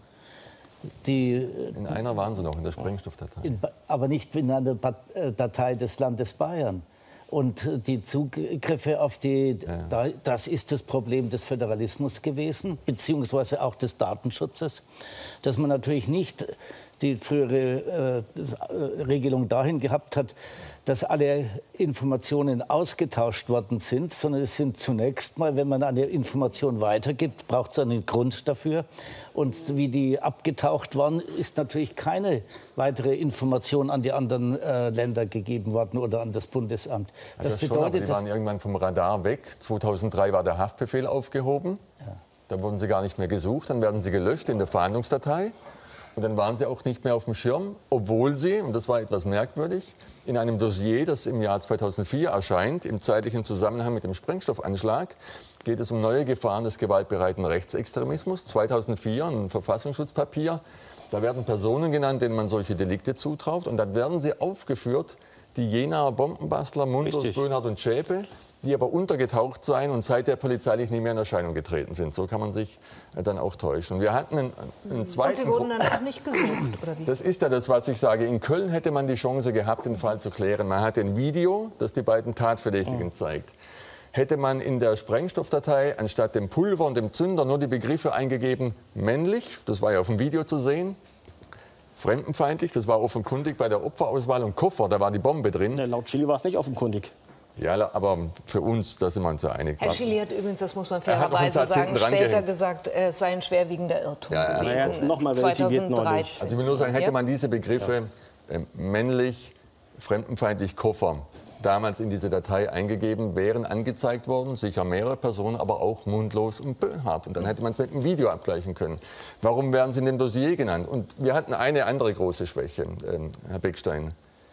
Speaker 8: Die,
Speaker 7: in einer waren sie noch, in der Sprengstoffdatei.
Speaker 8: In, aber nicht in einer Datei des Landes Bayern. Und die Zugriffe auf die, ja, ja. Da, das ist das Problem des Föderalismus gewesen, beziehungsweise auch des Datenschutzes, dass man natürlich nicht die frühere äh, Regelung dahin gehabt hat, dass alle Informationen ausgetauscht worden sind, sondern es sind zunächst mal, wenn man eine Information weitergibt, braucht es einen Grund dafür. Und wie die abgetaucht waren, ist natürlich keine weitere Information an die anderen äh, Länder gegeben worden oder an das Bundesamt.
Speaker 7: Ja,
Speaker 8: das,
Speaker 7: das
Speaker 8: bedeutet,
Speaker 7: schon, aber die waren irgendwann vom Radar weg. zweitausenddrei war der Haftbefehl aufgehoben. Ja. Da wurden sie gar nicht mehr gesucht. Dann werden sie gelöscht in der Verhandlungsdatei. Und dann waren sie auch nicht mehr auf dem Schirm, obwohl sie, und das war etwas merkwürdig, in einem Dossier, das im Jahr zweitausendvier erscheint, im zeitlichen Zusammenhang mit dem Sprengstoffanschlag, geht es um neue Gefahren des gewaltbereiten Rechtsextremismus. zweitausendvier, ein Verfassungsschutzpapier. Da werden Personen genannt, denen man solche Delikte zutraut. Und dann werden sie aufgeführt, die Jenaer Bombenbastler, Mundlos, Böhnhardt und Schäpe, die aber untergetaucht seien und seither polizeilich nie mehr in Erscheinung getreten sind. So kann man sich dann auch täuschen. Wir hatten einen, einen zweiten...
Speaker 2: Und sie wurden dann auch nicht gesucht, oder wie?
Speaker 7: Das ist ja das, was ich sage. In Köln hätte man die Chance gehabt, den Fall zu klären. Man hatte ein Video, das die beiden Tatverdächtigen oh. zeigt. Hätte man in der Sprengstoffdatei anstatt dem Pulver und dem Zünder nur die Begriffe eingegeben, männlich, das war ja auf dem Video zu sehen, fremdenfeindlich, das war offenkundig bei der Opferauswahl, und Koffer, da war die Bombe drin.
Speaker 4: Ja, laut Chili war es nicht offenkundig.
Speaker 7: Ja, aber für uns, da sind wir uns ja einig.
Speaker 2: Herr Chili hat übrigens, das muss man fairerweise sagen, später gesagt, es sei ein schwerwiegender Irrtum
Speaker 7: ja, ja.
Speaker 2: gewesen.
Speaker 4: Ja, jetzt noch mal relativiert neulich.
Speaker 7: Also ich will nur sagen, hätte man diese Begriffe ja. äh, männlich, fremdenfeindlich, Koffer damals in diese Datei eingegeben, wären angezeigt worden, sicher mehrere Personen, aber auch Mundlos und Böhnhardt. Und dann hätte man es mit dem Video abgleichen können. Warum werden sie in dem Dossier genannt? Und wir hatten eine andere große Schwäche, äh, Herr Beckstein.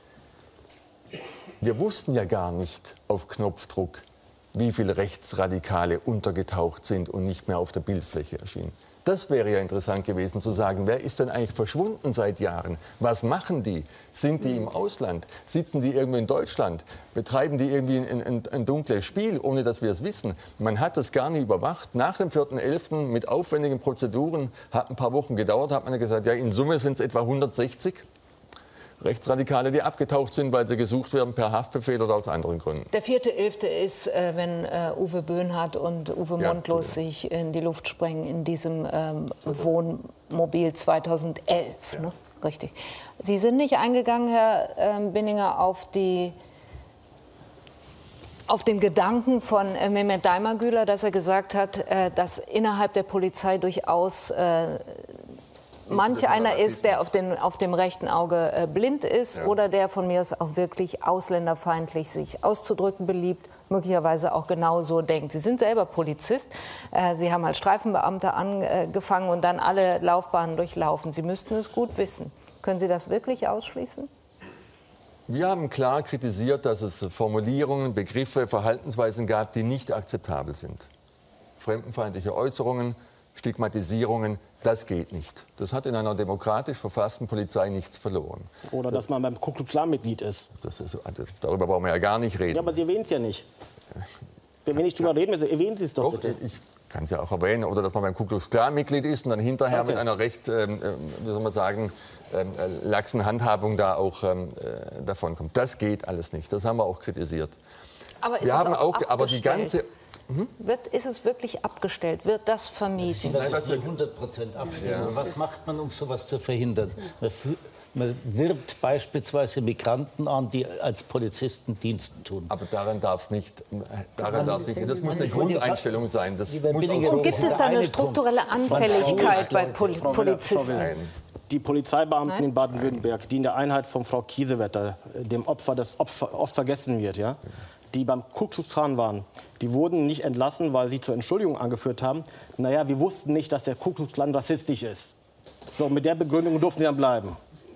Speaker 7: Wir wussten ja gar nicht auf Knopfdruck, wie viele Rechtsradikale untergetaucht sind und nicht mehr auf der Bildfläche erschienen. Das wäre ja interessant gewesen zu sagen, wer ist denn eigentlich verschwunden seit Jahren? Was machen die? Sind die im Ausland? Sitzen die irgendwo in Deutschland? Betreiben die irgendwie ein, ein, ein dunkles Spiel, ohne dass wir es wissen? Man hat das gar nicht überwacht. Nach dem vierten elften mit aufwendigen Prozeduren, hat ein paar Wochen gedauert, hat man gesagt, ja, in Summe sind es etwa hundertsechzig. Rechtsradikale, die abgetaucht sind, weil sie gesucht werden per Haftbefehl oder aus anderen Gründen.
Speaker 2: Der vierte elfte ist, äh, wenn äh, Uwe Böhnhardt und Uwe ja, Mundlos sich in die Luft sprengen in diesem ähm, Wohnmobil zweitausendelf. Ja. Ne? Richtig. Sie sind nicht eingegangen, Herr ähm, Binninger, auf die auf den Gedanken von äh, Mehmet Daimagüler, dass er gesagt hat, äh, dass innerhalb der Polizei durchaus äh, manch einer ist, der auf, den, auf dem rechten Auge äh, blind ist ja. oder der von mir aus auch wirklich ausländerfeindlich sich auszudrücken beliebt, möglicherweise auch genau so denkt. Sie sind selber Polizist. Sie haben als Streifenbeamter angefangen und dann alle Laufbahnen durchlaufen. Sie müssten es gut wissen. Können Sie das wirklich ausschließen?
Speaker 7: Wir haben klar kritisiert, dass es Formulierungen, Begriffe, Verhaltensweisen gab, die nicht akzeptabel sind. Fremdenfeindliche Äußerungen, Stigmatisierungen, das geht nicht. Das hat in einer demokratisch verfassten Polizei nichts verloren.
Speaker 4: Oder dass man beim Ku Klux Klan Mitglied ist.
Speaker 7: Das ist. Darüber brauchen wir ja gar nicht reden.
Speaker 4: Ja, aber Sie erwähnen es ja nicht. Wenn wir nicht drüber reden, erwähnen Sie es doch, doch bitte.
Speaker 7: Ich kann es ja auch erwähnen. Oder dass man beim Ku Klux Klan Mitglied ist und dann hinterher okay. mit einer recht, ähm, wie soll man sagen, ähm, laxen Handhabung da auch ähm, äh, davonkommt. Das geht alles nicht. Das haben wir auch kritisiert.
Speaker 2: Aber ist
Speaker 7: wir
Speaker 2: es
Speaker 7: haben
Speaker 2: auch,
Speaker 7: auch aber die ganze
Speaker 2: Mhm. Wird, ist es wirklich abgestellt? Wird das vermieden?
Speaker 8: Sie werden das nie hundert Prozent abstellen. Ja. Was macht man, um sowas zu verhindern? Man, man wirbt beispielsweise Migranten an, die als Polizisten Diensten tun.
Speaker 7: Aber daran darf es nicht. Daran darf's nicht. Das muss eine Grundeinstellung sein. Das muss
Speaker 2: Und gibt es da eine strukturelle Anfälligkeit bei Pol Polizisten?
Speaker 4: Die Polizeibeamten in Baden-Württemberg, die in der Einheit von Frau Kiesewetter, dem Opfer, das Opfer oft vergessen wird, ja, die beim Ku Klux Klan waren, die wurden nicht entlassen, weil sie zur Entschuldigung angeführt haben. Naja, wir wussten nicht, dass der Ku Klux Klan rassistisch ist. So, mit der Begründung durften sie dann bleiben.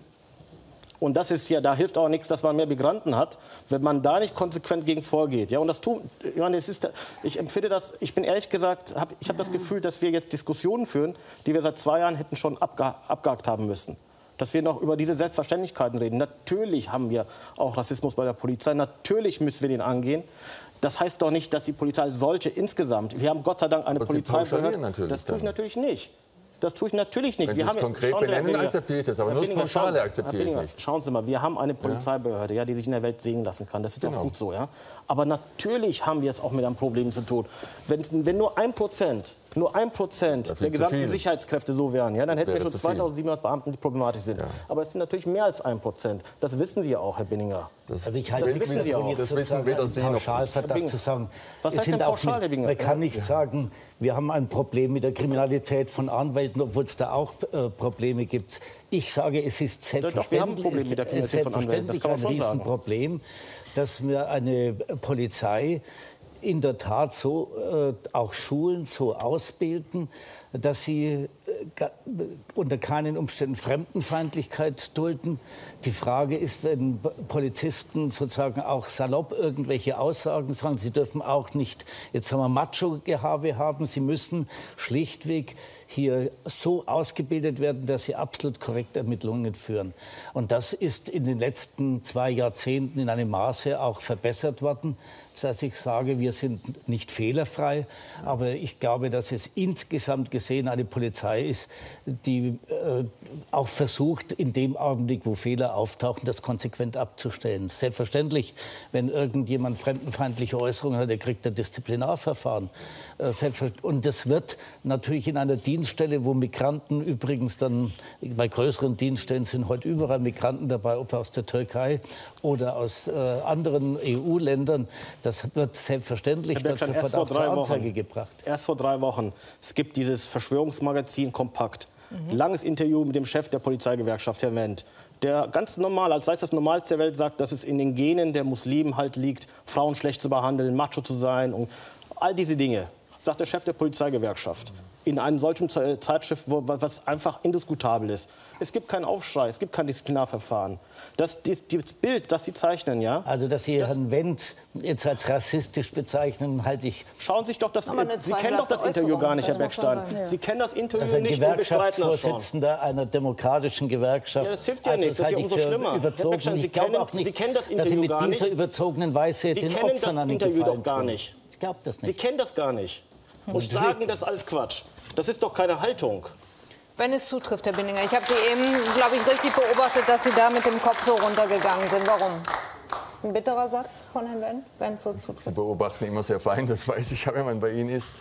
Speaker 4: Und das ist ja, da hilft auch nichts, dass man mehr Migranten hat, wenn man da nicht konsequent gegen vorgeht. Ja, und das tun, ich meine, es ist, ich empfinde das, ich bin ehrlich gesagt, hab, ich habe das Gefühl, dass wir jetzt Diskussionen führen, die wir seit zwei Jahren hätten schon abge, abgehakt haben müssen. Dass wir noch über diese Selbstverständlichkeiten reden. Natürlich haben wir auch Rassismus bei der Polizei, natürlich müssen wir den angehen. Das heißt doch nicht, dass die Polizei als solche insgesamt, wir haben Gott sei Dank eine Polizeibehörde, das tue ich natürlich nicht. Das tue ich natürlich nicht.
Speaker 7: Wenn
Speaker 4: wir
Speaker 7: Sie
Speaker 4: haben
Speaker 7: es konkret
Speaker 4: ja,
Speaker 7: benennen, akzeptiere ich das, aber nur das Pauschale akzeptiere ich nicht.
Speaker 4: Schauen Sie mal, wir haben eine Polizeibehörde, ja, die sich in der Welt sehen lassen kann. Das ist genau. doch gut so. Ja? Aber natürlich haben wir es auch mit einem Problem zu tun. Wenn, wenn nur ein Prozent, nur ein Prozent der gesamten Sicherheitskräfte so wären, ja, dann hätten wir schon zweitausendsiebenhundert Beamten, die problematisch sind. Ja. Aber es sind natürlich mehr als ein Prozent. Das wissen Sie ja auch, Herr Binninger.
Speaker 8: Das, also ich halte
Speaker 4: das wissen Sie auch.
Speaker 8: Das wissen weder Sie noch Pauschalverdacht zu sagen. Was heißt denn pauschal, Herr Binninger? Man kann nicht ja. sagen, wir haben ein Problem mit der Kriminalität von Anwälten, obwohl es da auch äh, Probleme gibt. Ich sage, es ist selbstverständlich, doch, wir haben ein, Problem mit der Kriminalität von Anwälten. Das kann man schon ein Riesenproblem, sagen. Dass wir eine Polizei in der Tat so äh, auch schulen, so ausbilden, dass sie äh, unter keinen Umständen Fremdenfeindlichkeit dulden. Die Frage ist, wenn Polizisten sozusagen auch salopp irgendwelche Aussagen sagen, sie dürfen auch nicht, jetzt sagen wir, Macho-Gehabe haben, sie müssen schlichtweg hier so ausgebildet werden, dass sie absolut korrekt Ermittlungen führen. Und das ist in den letzten zwei Jahrzehnten in einem Maße auch verbessert worden. Das heißt, ich sage, wir sind nicht fehlerfrei, aber ich glaube, dass es insgesamt gesehen eine Polizei ist, die äh, auch versucht, in dem Augenblick, wo Fehler auftauchen, das konsequent abzustellen. Selbstverständlich, wenn irgendjemand fremdenfeindliche Äußerungen hat, der kriegt ein Disziplinarverfahren. Äh, und das wird natürlich in einer Dienststelle, wo Migranten übrigens dann, bei größeren Dienststellen sind heute überall Migranten dabei, ob aus der Türkei oder aus äh, anderen E U-Ländern, das wird selbstverständlich sofort auch zur Anzeige gebracht.
Speaker 4: Erst vor drei Wochen. Es gibt dieses Verschwörungsmagazin Kompakt. Mhm. Langes Interview mit dem Chef der Polizeigewerkschaft, Herr Wendt, der ganz normal, als sei es das Normalste der Welt, sagt, dass es in den Genen der Muslimen halt liegt, Frauen schlecht zu behandeln, macho zu sein und all diese Dinge, sagt der Chef der Polizeigewerkschaft. In einem solchen Zeitschrift, wo, was einfach indiskutabel ist. Es gibt keinen Aufschrei, es gibt kein Disziplinarverfahren. Das, das, das Bild, das Sie zeichnen, ja?
Speaker 8: Also, dass Sie das, Herrn Wendt jetzt als rassistisch bezeichnen, halte ich...
Speaker 4: Schauen Sie sich doch das... Sie kennen doch das Interview gar nicht, Herr Beckstein. Ja. Sie kennen das Interview also nicht und bestreiten das schon.
Speaker 8: Gewerkschaftsvorsitzender einer demokratischen Gewerkschaft.
Speaker 4: Ja, das hilft ja also, nichts, das ist ja umso schlimmer.
Speaker 8: Herr Beckstein, Sie, kennen, auch nicht, Sie kennen das Interview gar nicht. Dass Sie mit dieser überzogenen Weise
Speaker 4: Sie
Speaker 8: den
Speaker 4: kennen
Speaker 8: Opfern
Speaker 4: das Interview doch gar nicht.
Speaker 8: Ich glaube das nicht.
Speaker 4: Sie kennen das gar nicht. Und sagen, das ist alles Quatsch. Das ist doch keine Haltung.
Speaker 2: Wenn es zutrifft, Herr Binninger. Ich habe Sie eben, glaube ich, richtig beobachtet, dass Sie da mit dem Kopf so runtergegangen sind. Warum? Ein bitterer Satz von Herrn Wendt, wenn es so zutrifft?
Speaker 7: Sie beobachten immer sehr fein, das weiß ich, wenn man bei Ihnen ist.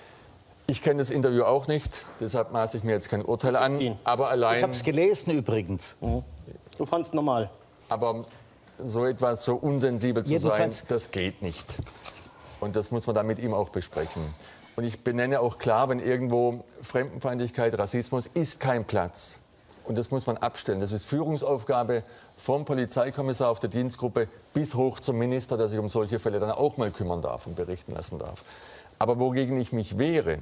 Speaker 7: Ich kenne das Interview auch nicht, deshalb maße ich mir jetzt kein Urteil an. Aber allein...
Speaker 8: Ich habe es gelesen übrigens.
Speaker 4: Mhm. Du fandst es normal.
Speaker 7: Aber so etwas, so unsensibel zu Jedenfalls sein, das geht nicht. Und das muss man dann mit ihm auch besprechen. Und ich benenne auch klar, wenn irgendwo Fremdenfeindlichkeit, Rassismus ist kein Platz Und das muss man abstellen. Das ist Führungsaufgabe vom Polizeikommissar auf der Dienstgruppe bis hoch zum Minister, der sich um solche Fälle dann auch mal kümmern darf und berichten lassen darf. Aber wogegen ich mich wehre,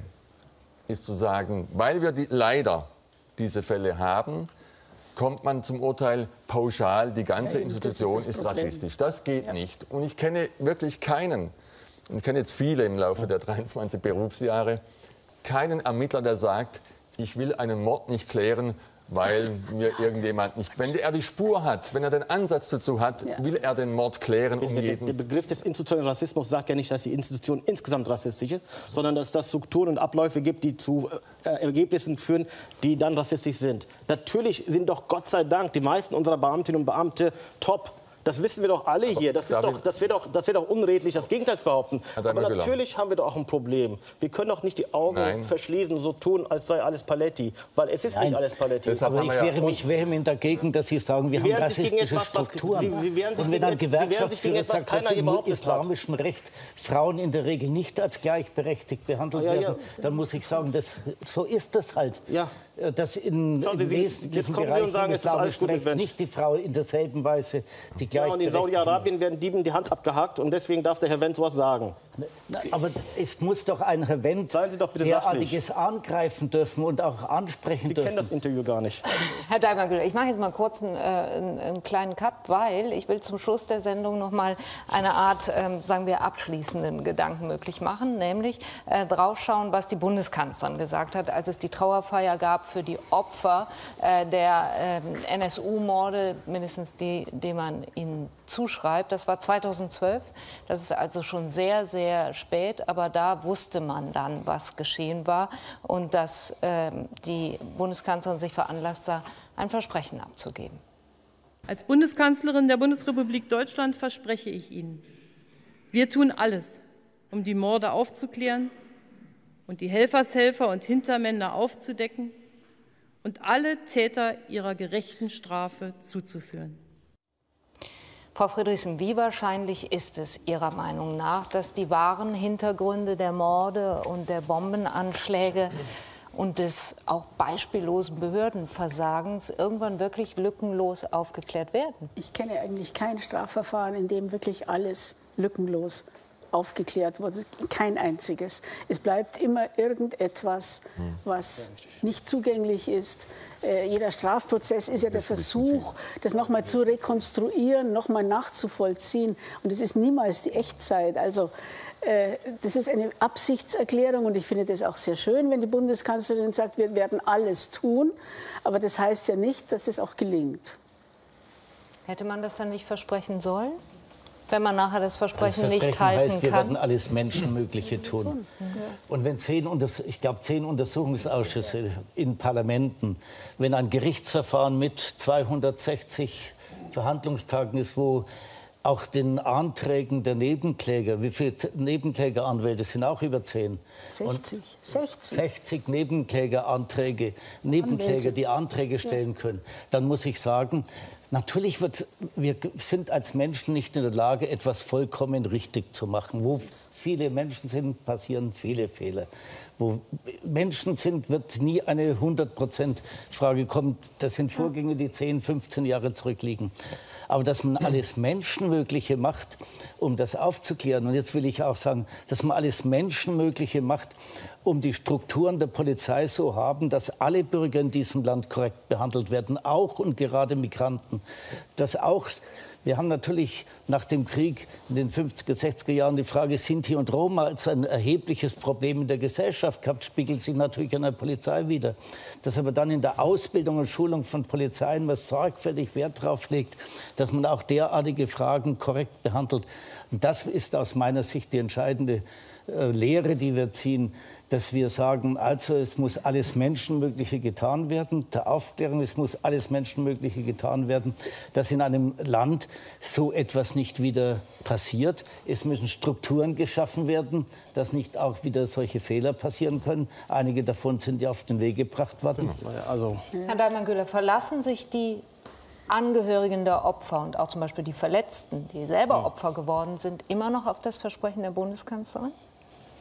Speaker 7: ist zu sagen, weil wir die, leider diese Fälle haben, kommt man zum Urteil pauschal, die ganze ja, Institution ist, ist rassistisch. Das geht ja. nicht. Und ich kenne wirklich keinen, und ich kenne jetzt viele im Laufe der dreiundzwanzig Berufsjahre, keinen Ermittler, der sagt, ich will einen Mord nicht klären, weil mir irgendjemand nicht... Wenn er die Spur hat, wenn er den Ansatz dazu hat, ja. will er den Mord klären um jeden...
Speaker 4: Der Begriff des institutionellen Rassismus sagt ja nicht, dass die Institution insgesamt rassistisch ist, sondern dass es Strukturen und Abläufe gibt, die zu äh, Ergebnissen führen, die dann rassistisch sind. Natürlich sind doch Gott sei Dank die meisten unserer Beamtinnen und Beamte top. Das wissen wir doch alle hier. Das, ist doch, das wäre doch, das wär doch unredlich, das Gegenteil zu behaupten. Aber natürlich haben wir doch auch ein Problem. Wir können doch nicht die Augen Nein. verschließen und so tun, als sei alles Paletti. Weil es ist Nein. nicht alles Paletti.
Speaker 8: Aber ich wehre mich vehement dagegen, dass Sie sagen, wir Sie haben rassistische etwas, Strukturen. Sie, Sie wehren sich und wenn ein Gewerkschaftsführer sagt, dass im islamischen Recht Frauen in der Regel nicht als gleichberechtigt behandelt ja, ja. werden, dann muss ich sagen, das, so ist das halt. Ja. Dass in,
Speaker 4: Schauen Sie,
Speaker 8: im
Speaker 4: Sie, jetzt kommen Sie und sagen, es ist alles gut
Speaker 8: Recht nicht die Frau in derselben Weise die
Speaker 4: ja, und in Saudi-Arabien werden Dieben die Hand abgehakt und deswegen darf der Herr Wendt sowas sagen.
Speaker 8: Na, aber es muss doch ein Herr Wendt
Speaker 4: Seien Sie doch bitte
Speaker 8: derartiges angreifen dürfen und auch ansprechen
Speaker 4: Sie
Speaker 8: dürfen.
Speaker 4: Sie kennen das Interview gar nicht.
Speaker 2: Herr Daimann-Güler, ich mache jetzt mal kurz einen, äh, einen, einen kleinen Cut, weil ich will zum Schluss der Sendung noch mal eine Art, ähm, sagen wir, abschließenden Gedanken möglich machen, nämlich äh, draufschauen, was die Bundeskanzlerin gesagt hat, als es die Trauerfeier gab für die Opfer äh, der äh, N S U-Morde, mindestens die, die man ihnen zuschreibt. Das war zweitausendzwölf. Das ist also schon sehr, sehr spät. Aber da wusste man dann, was geschehen war und dass äh, die Bundeskanzlerin sich veranlasst sah, ein Versprechen abzugeben.
Speaker 14: Als Bundeskanzlerin der Bundesrepublik Deutschland verspreche ich Ihnen, wir tun alles, um die Morde aufzuklären und die Helfershelfer und Hintermänner aufzudecken und alle Täter ihrer gerechten Strafe zuzuführen.
Speaker 2: Frau Friedrichsen, wie wahrscheinlich ist es Ihrer Meinung nach, dass die wahren Hintergründe der Morde und der Bombenanschläge und des auch beispiellosen Behördenversagens irgendwann wirklich lückenlos aufgeklärt werden?
Speaker 3: Ich kenne eigentlich kein Strafverfahren, in dem wirklich alles lückenlos aufgeklärt wurde. Kein einziges. Es bleibt immer irgendetwas, was nicht zugänglich ist. Äh, jeder Strafprozess ist ja der Versuch, das nochmal zu rekonstruieren, nochmal nachzuvollziehen. Und es ist niemals die Echtzeit. Also äh, das ist eine Absichtserklärung und ich finde das auch sehr schön, wenn die Bundeskanzlerin sagt, wir werden alles tun. Aber das heißt ja nicht, dass das auch gelingt.
Speaker 2: Hätte man das dann nicht versprechen sollen? Wenn man nachher das Versprechen,
Speaker 8: das Versprechen
Speaker 2: nicht halten
Speaker 8: heißt, wir
Speaker 2: kann.
Speaker 8: werden alles Menschenmögliche tun. Und wenn zehn, ich glaube, zehn Untersuchungsausschüsse in Parlamenten, wenn ein Gerichtsverfahren mit zweihundertsechzig Verhandlungstagen ist, wo auch den Anträgen der Nebenkläger, wie viele Nebenklägeranwälte sind auch über zehn?
Speaker 3: sechzig. sechzig.
Speaker 8: sechzig Nebenklägeranträge, Nebenkläger, die Anträge stellen können. Dann muss ich sagen, natürlich wird, wir sind als Menschen nicht in der Lage, etwas vollkommen richtig zu machen. Wo viele Menschen sind, passieren viele Fehler. Wo Menschen sind, wird nie eine hundert Prozent Frage kommen. Das sind Vorgänge, die zehn, fünfzehn Jahre zurückliegen. Aber dass man alles Menschenmögliche macht, um das aufzuklären. Und jetzt will ich auch sagen, dass man alles Menschenmögliche macht, um die Strukturen der Polizei so haben, dass alle Bürger in diesem Land korrekt behandelt werden, auch und gerade Migranten. Dass auch, wir haben natürlich nach dem Krieg in den fünfziger, sechziger Jahren die Frage Sinti und Roma als ein erhebliches Problem in der Gesellschaft gehabt, spiegelt sich natürlich an der Polizei wider. Dass aber dann in der Ausbildung und Schulung von Polizeien man sorgfältig Wert darauf legt, dass man auch derartige Fragen korrekt behandelt. Und das ist aus meiner Sicht die entscheidende äh, Lehre, die wir ziehen, dass wir sagen, also es muss alles Menschenmögliche getan werden, der Aufklärung, es muss alles Menschenmögliche getan werden, dass in einem Land so etwas nicht wieder passiert. Es müssen Strukturen geschaffen werden, dass nicht auch wieder solche Fehler passieren können. Einige davon sind ja auf den Weg gebracht worden.
Speaker 2: Also. Herr Daimann-Güler, verlassen sich die Angehörigen der Opfer und auch zum Beispiel die Verletzten, die selber Opfer geworden sind, immer noch auf das Versprechen der Bundeskanzlerin?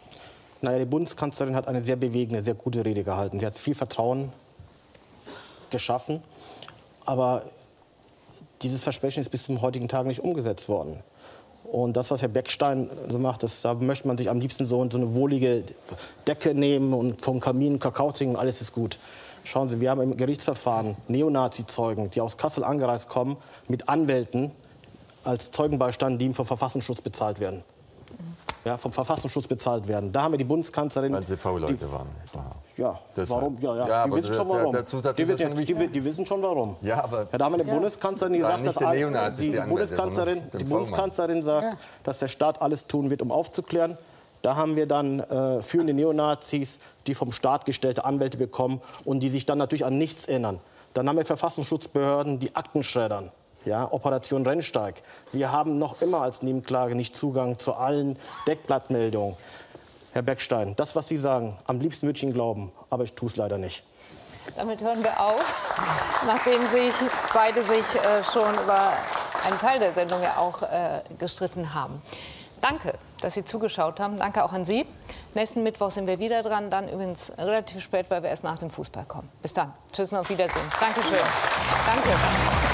Speaker 4: Naja, die Bundeskanzlerin hat eine sehr bewegende, sehr gute Rede gehalten. Sie hat viel Vertrauen geschaffen. Aber dieses Versprechen ist bis zum heutigen Tag nicht umgesetzt worden. Und das, was Herr Beckstein so macht, das, da möchte man sich am liebsten so, so eine wohlige Decke nehmen und vom Kamin Kakao trinken, alles ist gut. Schauen Sie, wir haben im Gerichtsverfahren Neonazi-Zeugen, die aus Kassel angereist kommen, mit Anwälten als Zeugenbeistand, die ihm vom Verfassungsschutz bezahlt werden. Ja, vom Verfassungsschutz bezahlt werden. Da haben wir die Bundeskanzlerin...
Speaker 7: Weil sie V-Leute
Speaker 4: die,
Speaker 7: waren.
Speaker 4: Ja,
Speaker 7: Deshalb.
Speaker 4: warum? Ja, ja.
Speaker 7: Ja,
Speaker 4: die wissen schon warum. Der, der die, wissen, die, die, die wissen schon warum.
Speaker 7: Ja, aber
Speaker 4: ja, da haben wir eine
Speaker 7: ja.
Speaker 4: Bundeskanzlerin gesagt, dass all, die, die, Bundeskanzlerin, die Bundeskanzlerin sagt, ja. dass der Staat alles tun wird, um aufzuklären. Da haben wir dann äh, führende Neonazis, die vom Staat gestellte Anwälte bekommen und die sich dann natürlich an nichts erinnern. Dann haben wir Verfassungsschutzbehörden, die Akten schreddern. Ja, Operation Rennsteig. Wir haben noch immer als Nebenklage nicht Zugang zu allen Deckblattmeldungen. Herr Beckstein, das, was Sie sagen, am liebsten würde ich Ihnen glauben, aber ich tue es leider nicht.
Speaker 2: Damit hören wir auf, nachdem sich beide sich äh, schon über einen Teil der Sendung ja auch äh, gestritten haben. Danke, dass Sie zugeschaut haben. Danke auch an Sie. Nächsten Mittwoch sind wir wieder dran, dann übrigens relativ spät, weil wir erst nach dem Fußball kommen. Bis dann. Tschüss und auf Wiedersehen. Dankeschön. Danke.